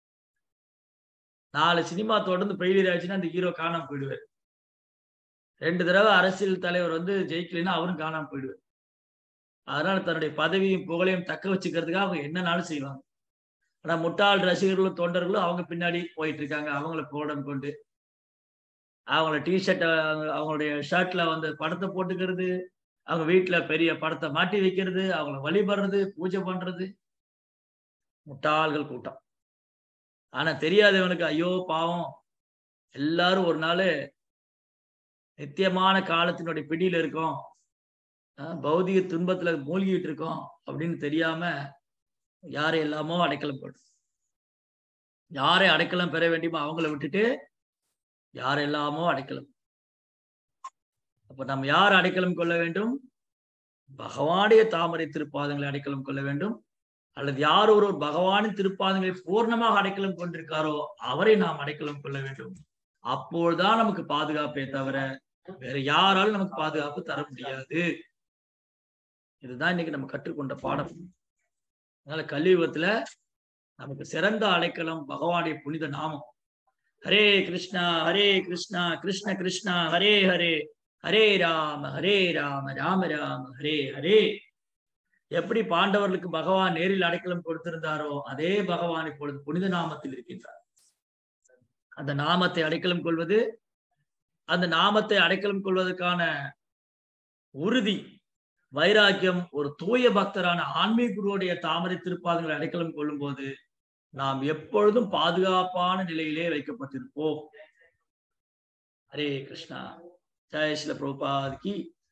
4 சினிமா தொடர்ந்து ஃபெயிலியர் ஆச்சுன்னா அந்த ஹீரோ காணாம போயிடுவார். 2 தடவை அரசியல் தலைவர் ஜெயிக்கலைன்னா அவரும் காணாம போயிடுவார். அதனால தன்னுடைய பதவியும் புகழையும் தக்க வச்சுக்கிறதுக்காக அவங்க என்னன்னாலும் செய்வாங்க. ஆனா முட்டாள் ரசிகர்களும் தொண்டர்களும் அவங்க பின்னாடி போயிட்டு இருக்காங்க. அவங்கள போடம் கொண்டு அவங்கள டிஷர்ட், அவங்களுடைய ஷர்ட்ல படத்தை போட்டுக்கிறது, அவங்க வீட்டுல பெரிய படத்தை மாட்டி வைக்கிறது, அவங்கள வழிபடுறது, பூஜை பண்றது. முட்டாள்கள் கூட்டம். ஆனா தெரியாதவனுக்கு ஐயோ பாவம், எல்லாரும் ஒரு நாள் நித்தியமான காலத்தினுடைய பிடியில இருக்கோம், பௌதிக துன்பத்துல மூழ்கிட்டு இருக்கோம் அப்படின்னு தெரியாம யாரை எல்லாமோ அடைக்கலம் போடும். யாரை அடைக்கலம் பெற வேண்டுமோ அவங்கள விட்டுட்டு யாரெல்லாமோ அடைக்கலம். அப்ப நம்ம யார் அடைக்கலம் கொள்ள வேண்டும்? பகவானுடைய தாமரை திருப்பாதங்களை அடைக்கலம் கொள்ள வேண்டும். அல்லது யார் ஒருவர் பகவானின் திருப்பாதங்களை பூர்ணமாக அடைக்கலம் கொண்டிருக்காரோ அவரை நாம் அடைக்கலம் கொள்ள வேண்டும். அப்போதுதான் நமக்கு பாதுகாப்பே தவிர வேற யாராலும் நமக்கு பாதுகாப்பு தர முடியாது. இதுதான் இன்னைக்கு நம்ம கற்றுக்கொண்ட பாடம். அதனால கலியுகத்துல நமக்கு சிறந்த அடைக்கலம் பகவானுடைய புனித நாமம். ஹரே கிருஷ்ணா கிருஷ்ண கிருஷ்ணா ஹரே ஹரே, ஹரே ராம ராம ராம ஹரே ஹரே. எப்படி பாண்டவர்களுக்கு பகவான் நேரில் அடைக்கலம் கொடுத்திருந்தாரோ அதே பகவான் இப்பொழுது புனித நாமத்தில் இருக்கின்றார். அந்த நாமத்தை அடைக்கலம் கொள்வது, அந்த நாமத்தை அடைக்கலம் கொள்வதற்கான உறுதி, வைராக்கியம் ஒரு தூய பக்தரான ஆன்மீக குருவுடைய தாமரை திருப்பாதங்களை அடைக்கலம் கொள்ளும் போது நாம் எப்பொழுதும் பாதுகாப்பான நிலையிலே வைக்கப்பட்டிருப்போம். ஹரே கிருஷ்ணா. ஜெய் ஸ்ரீல பிரபுபாத் கி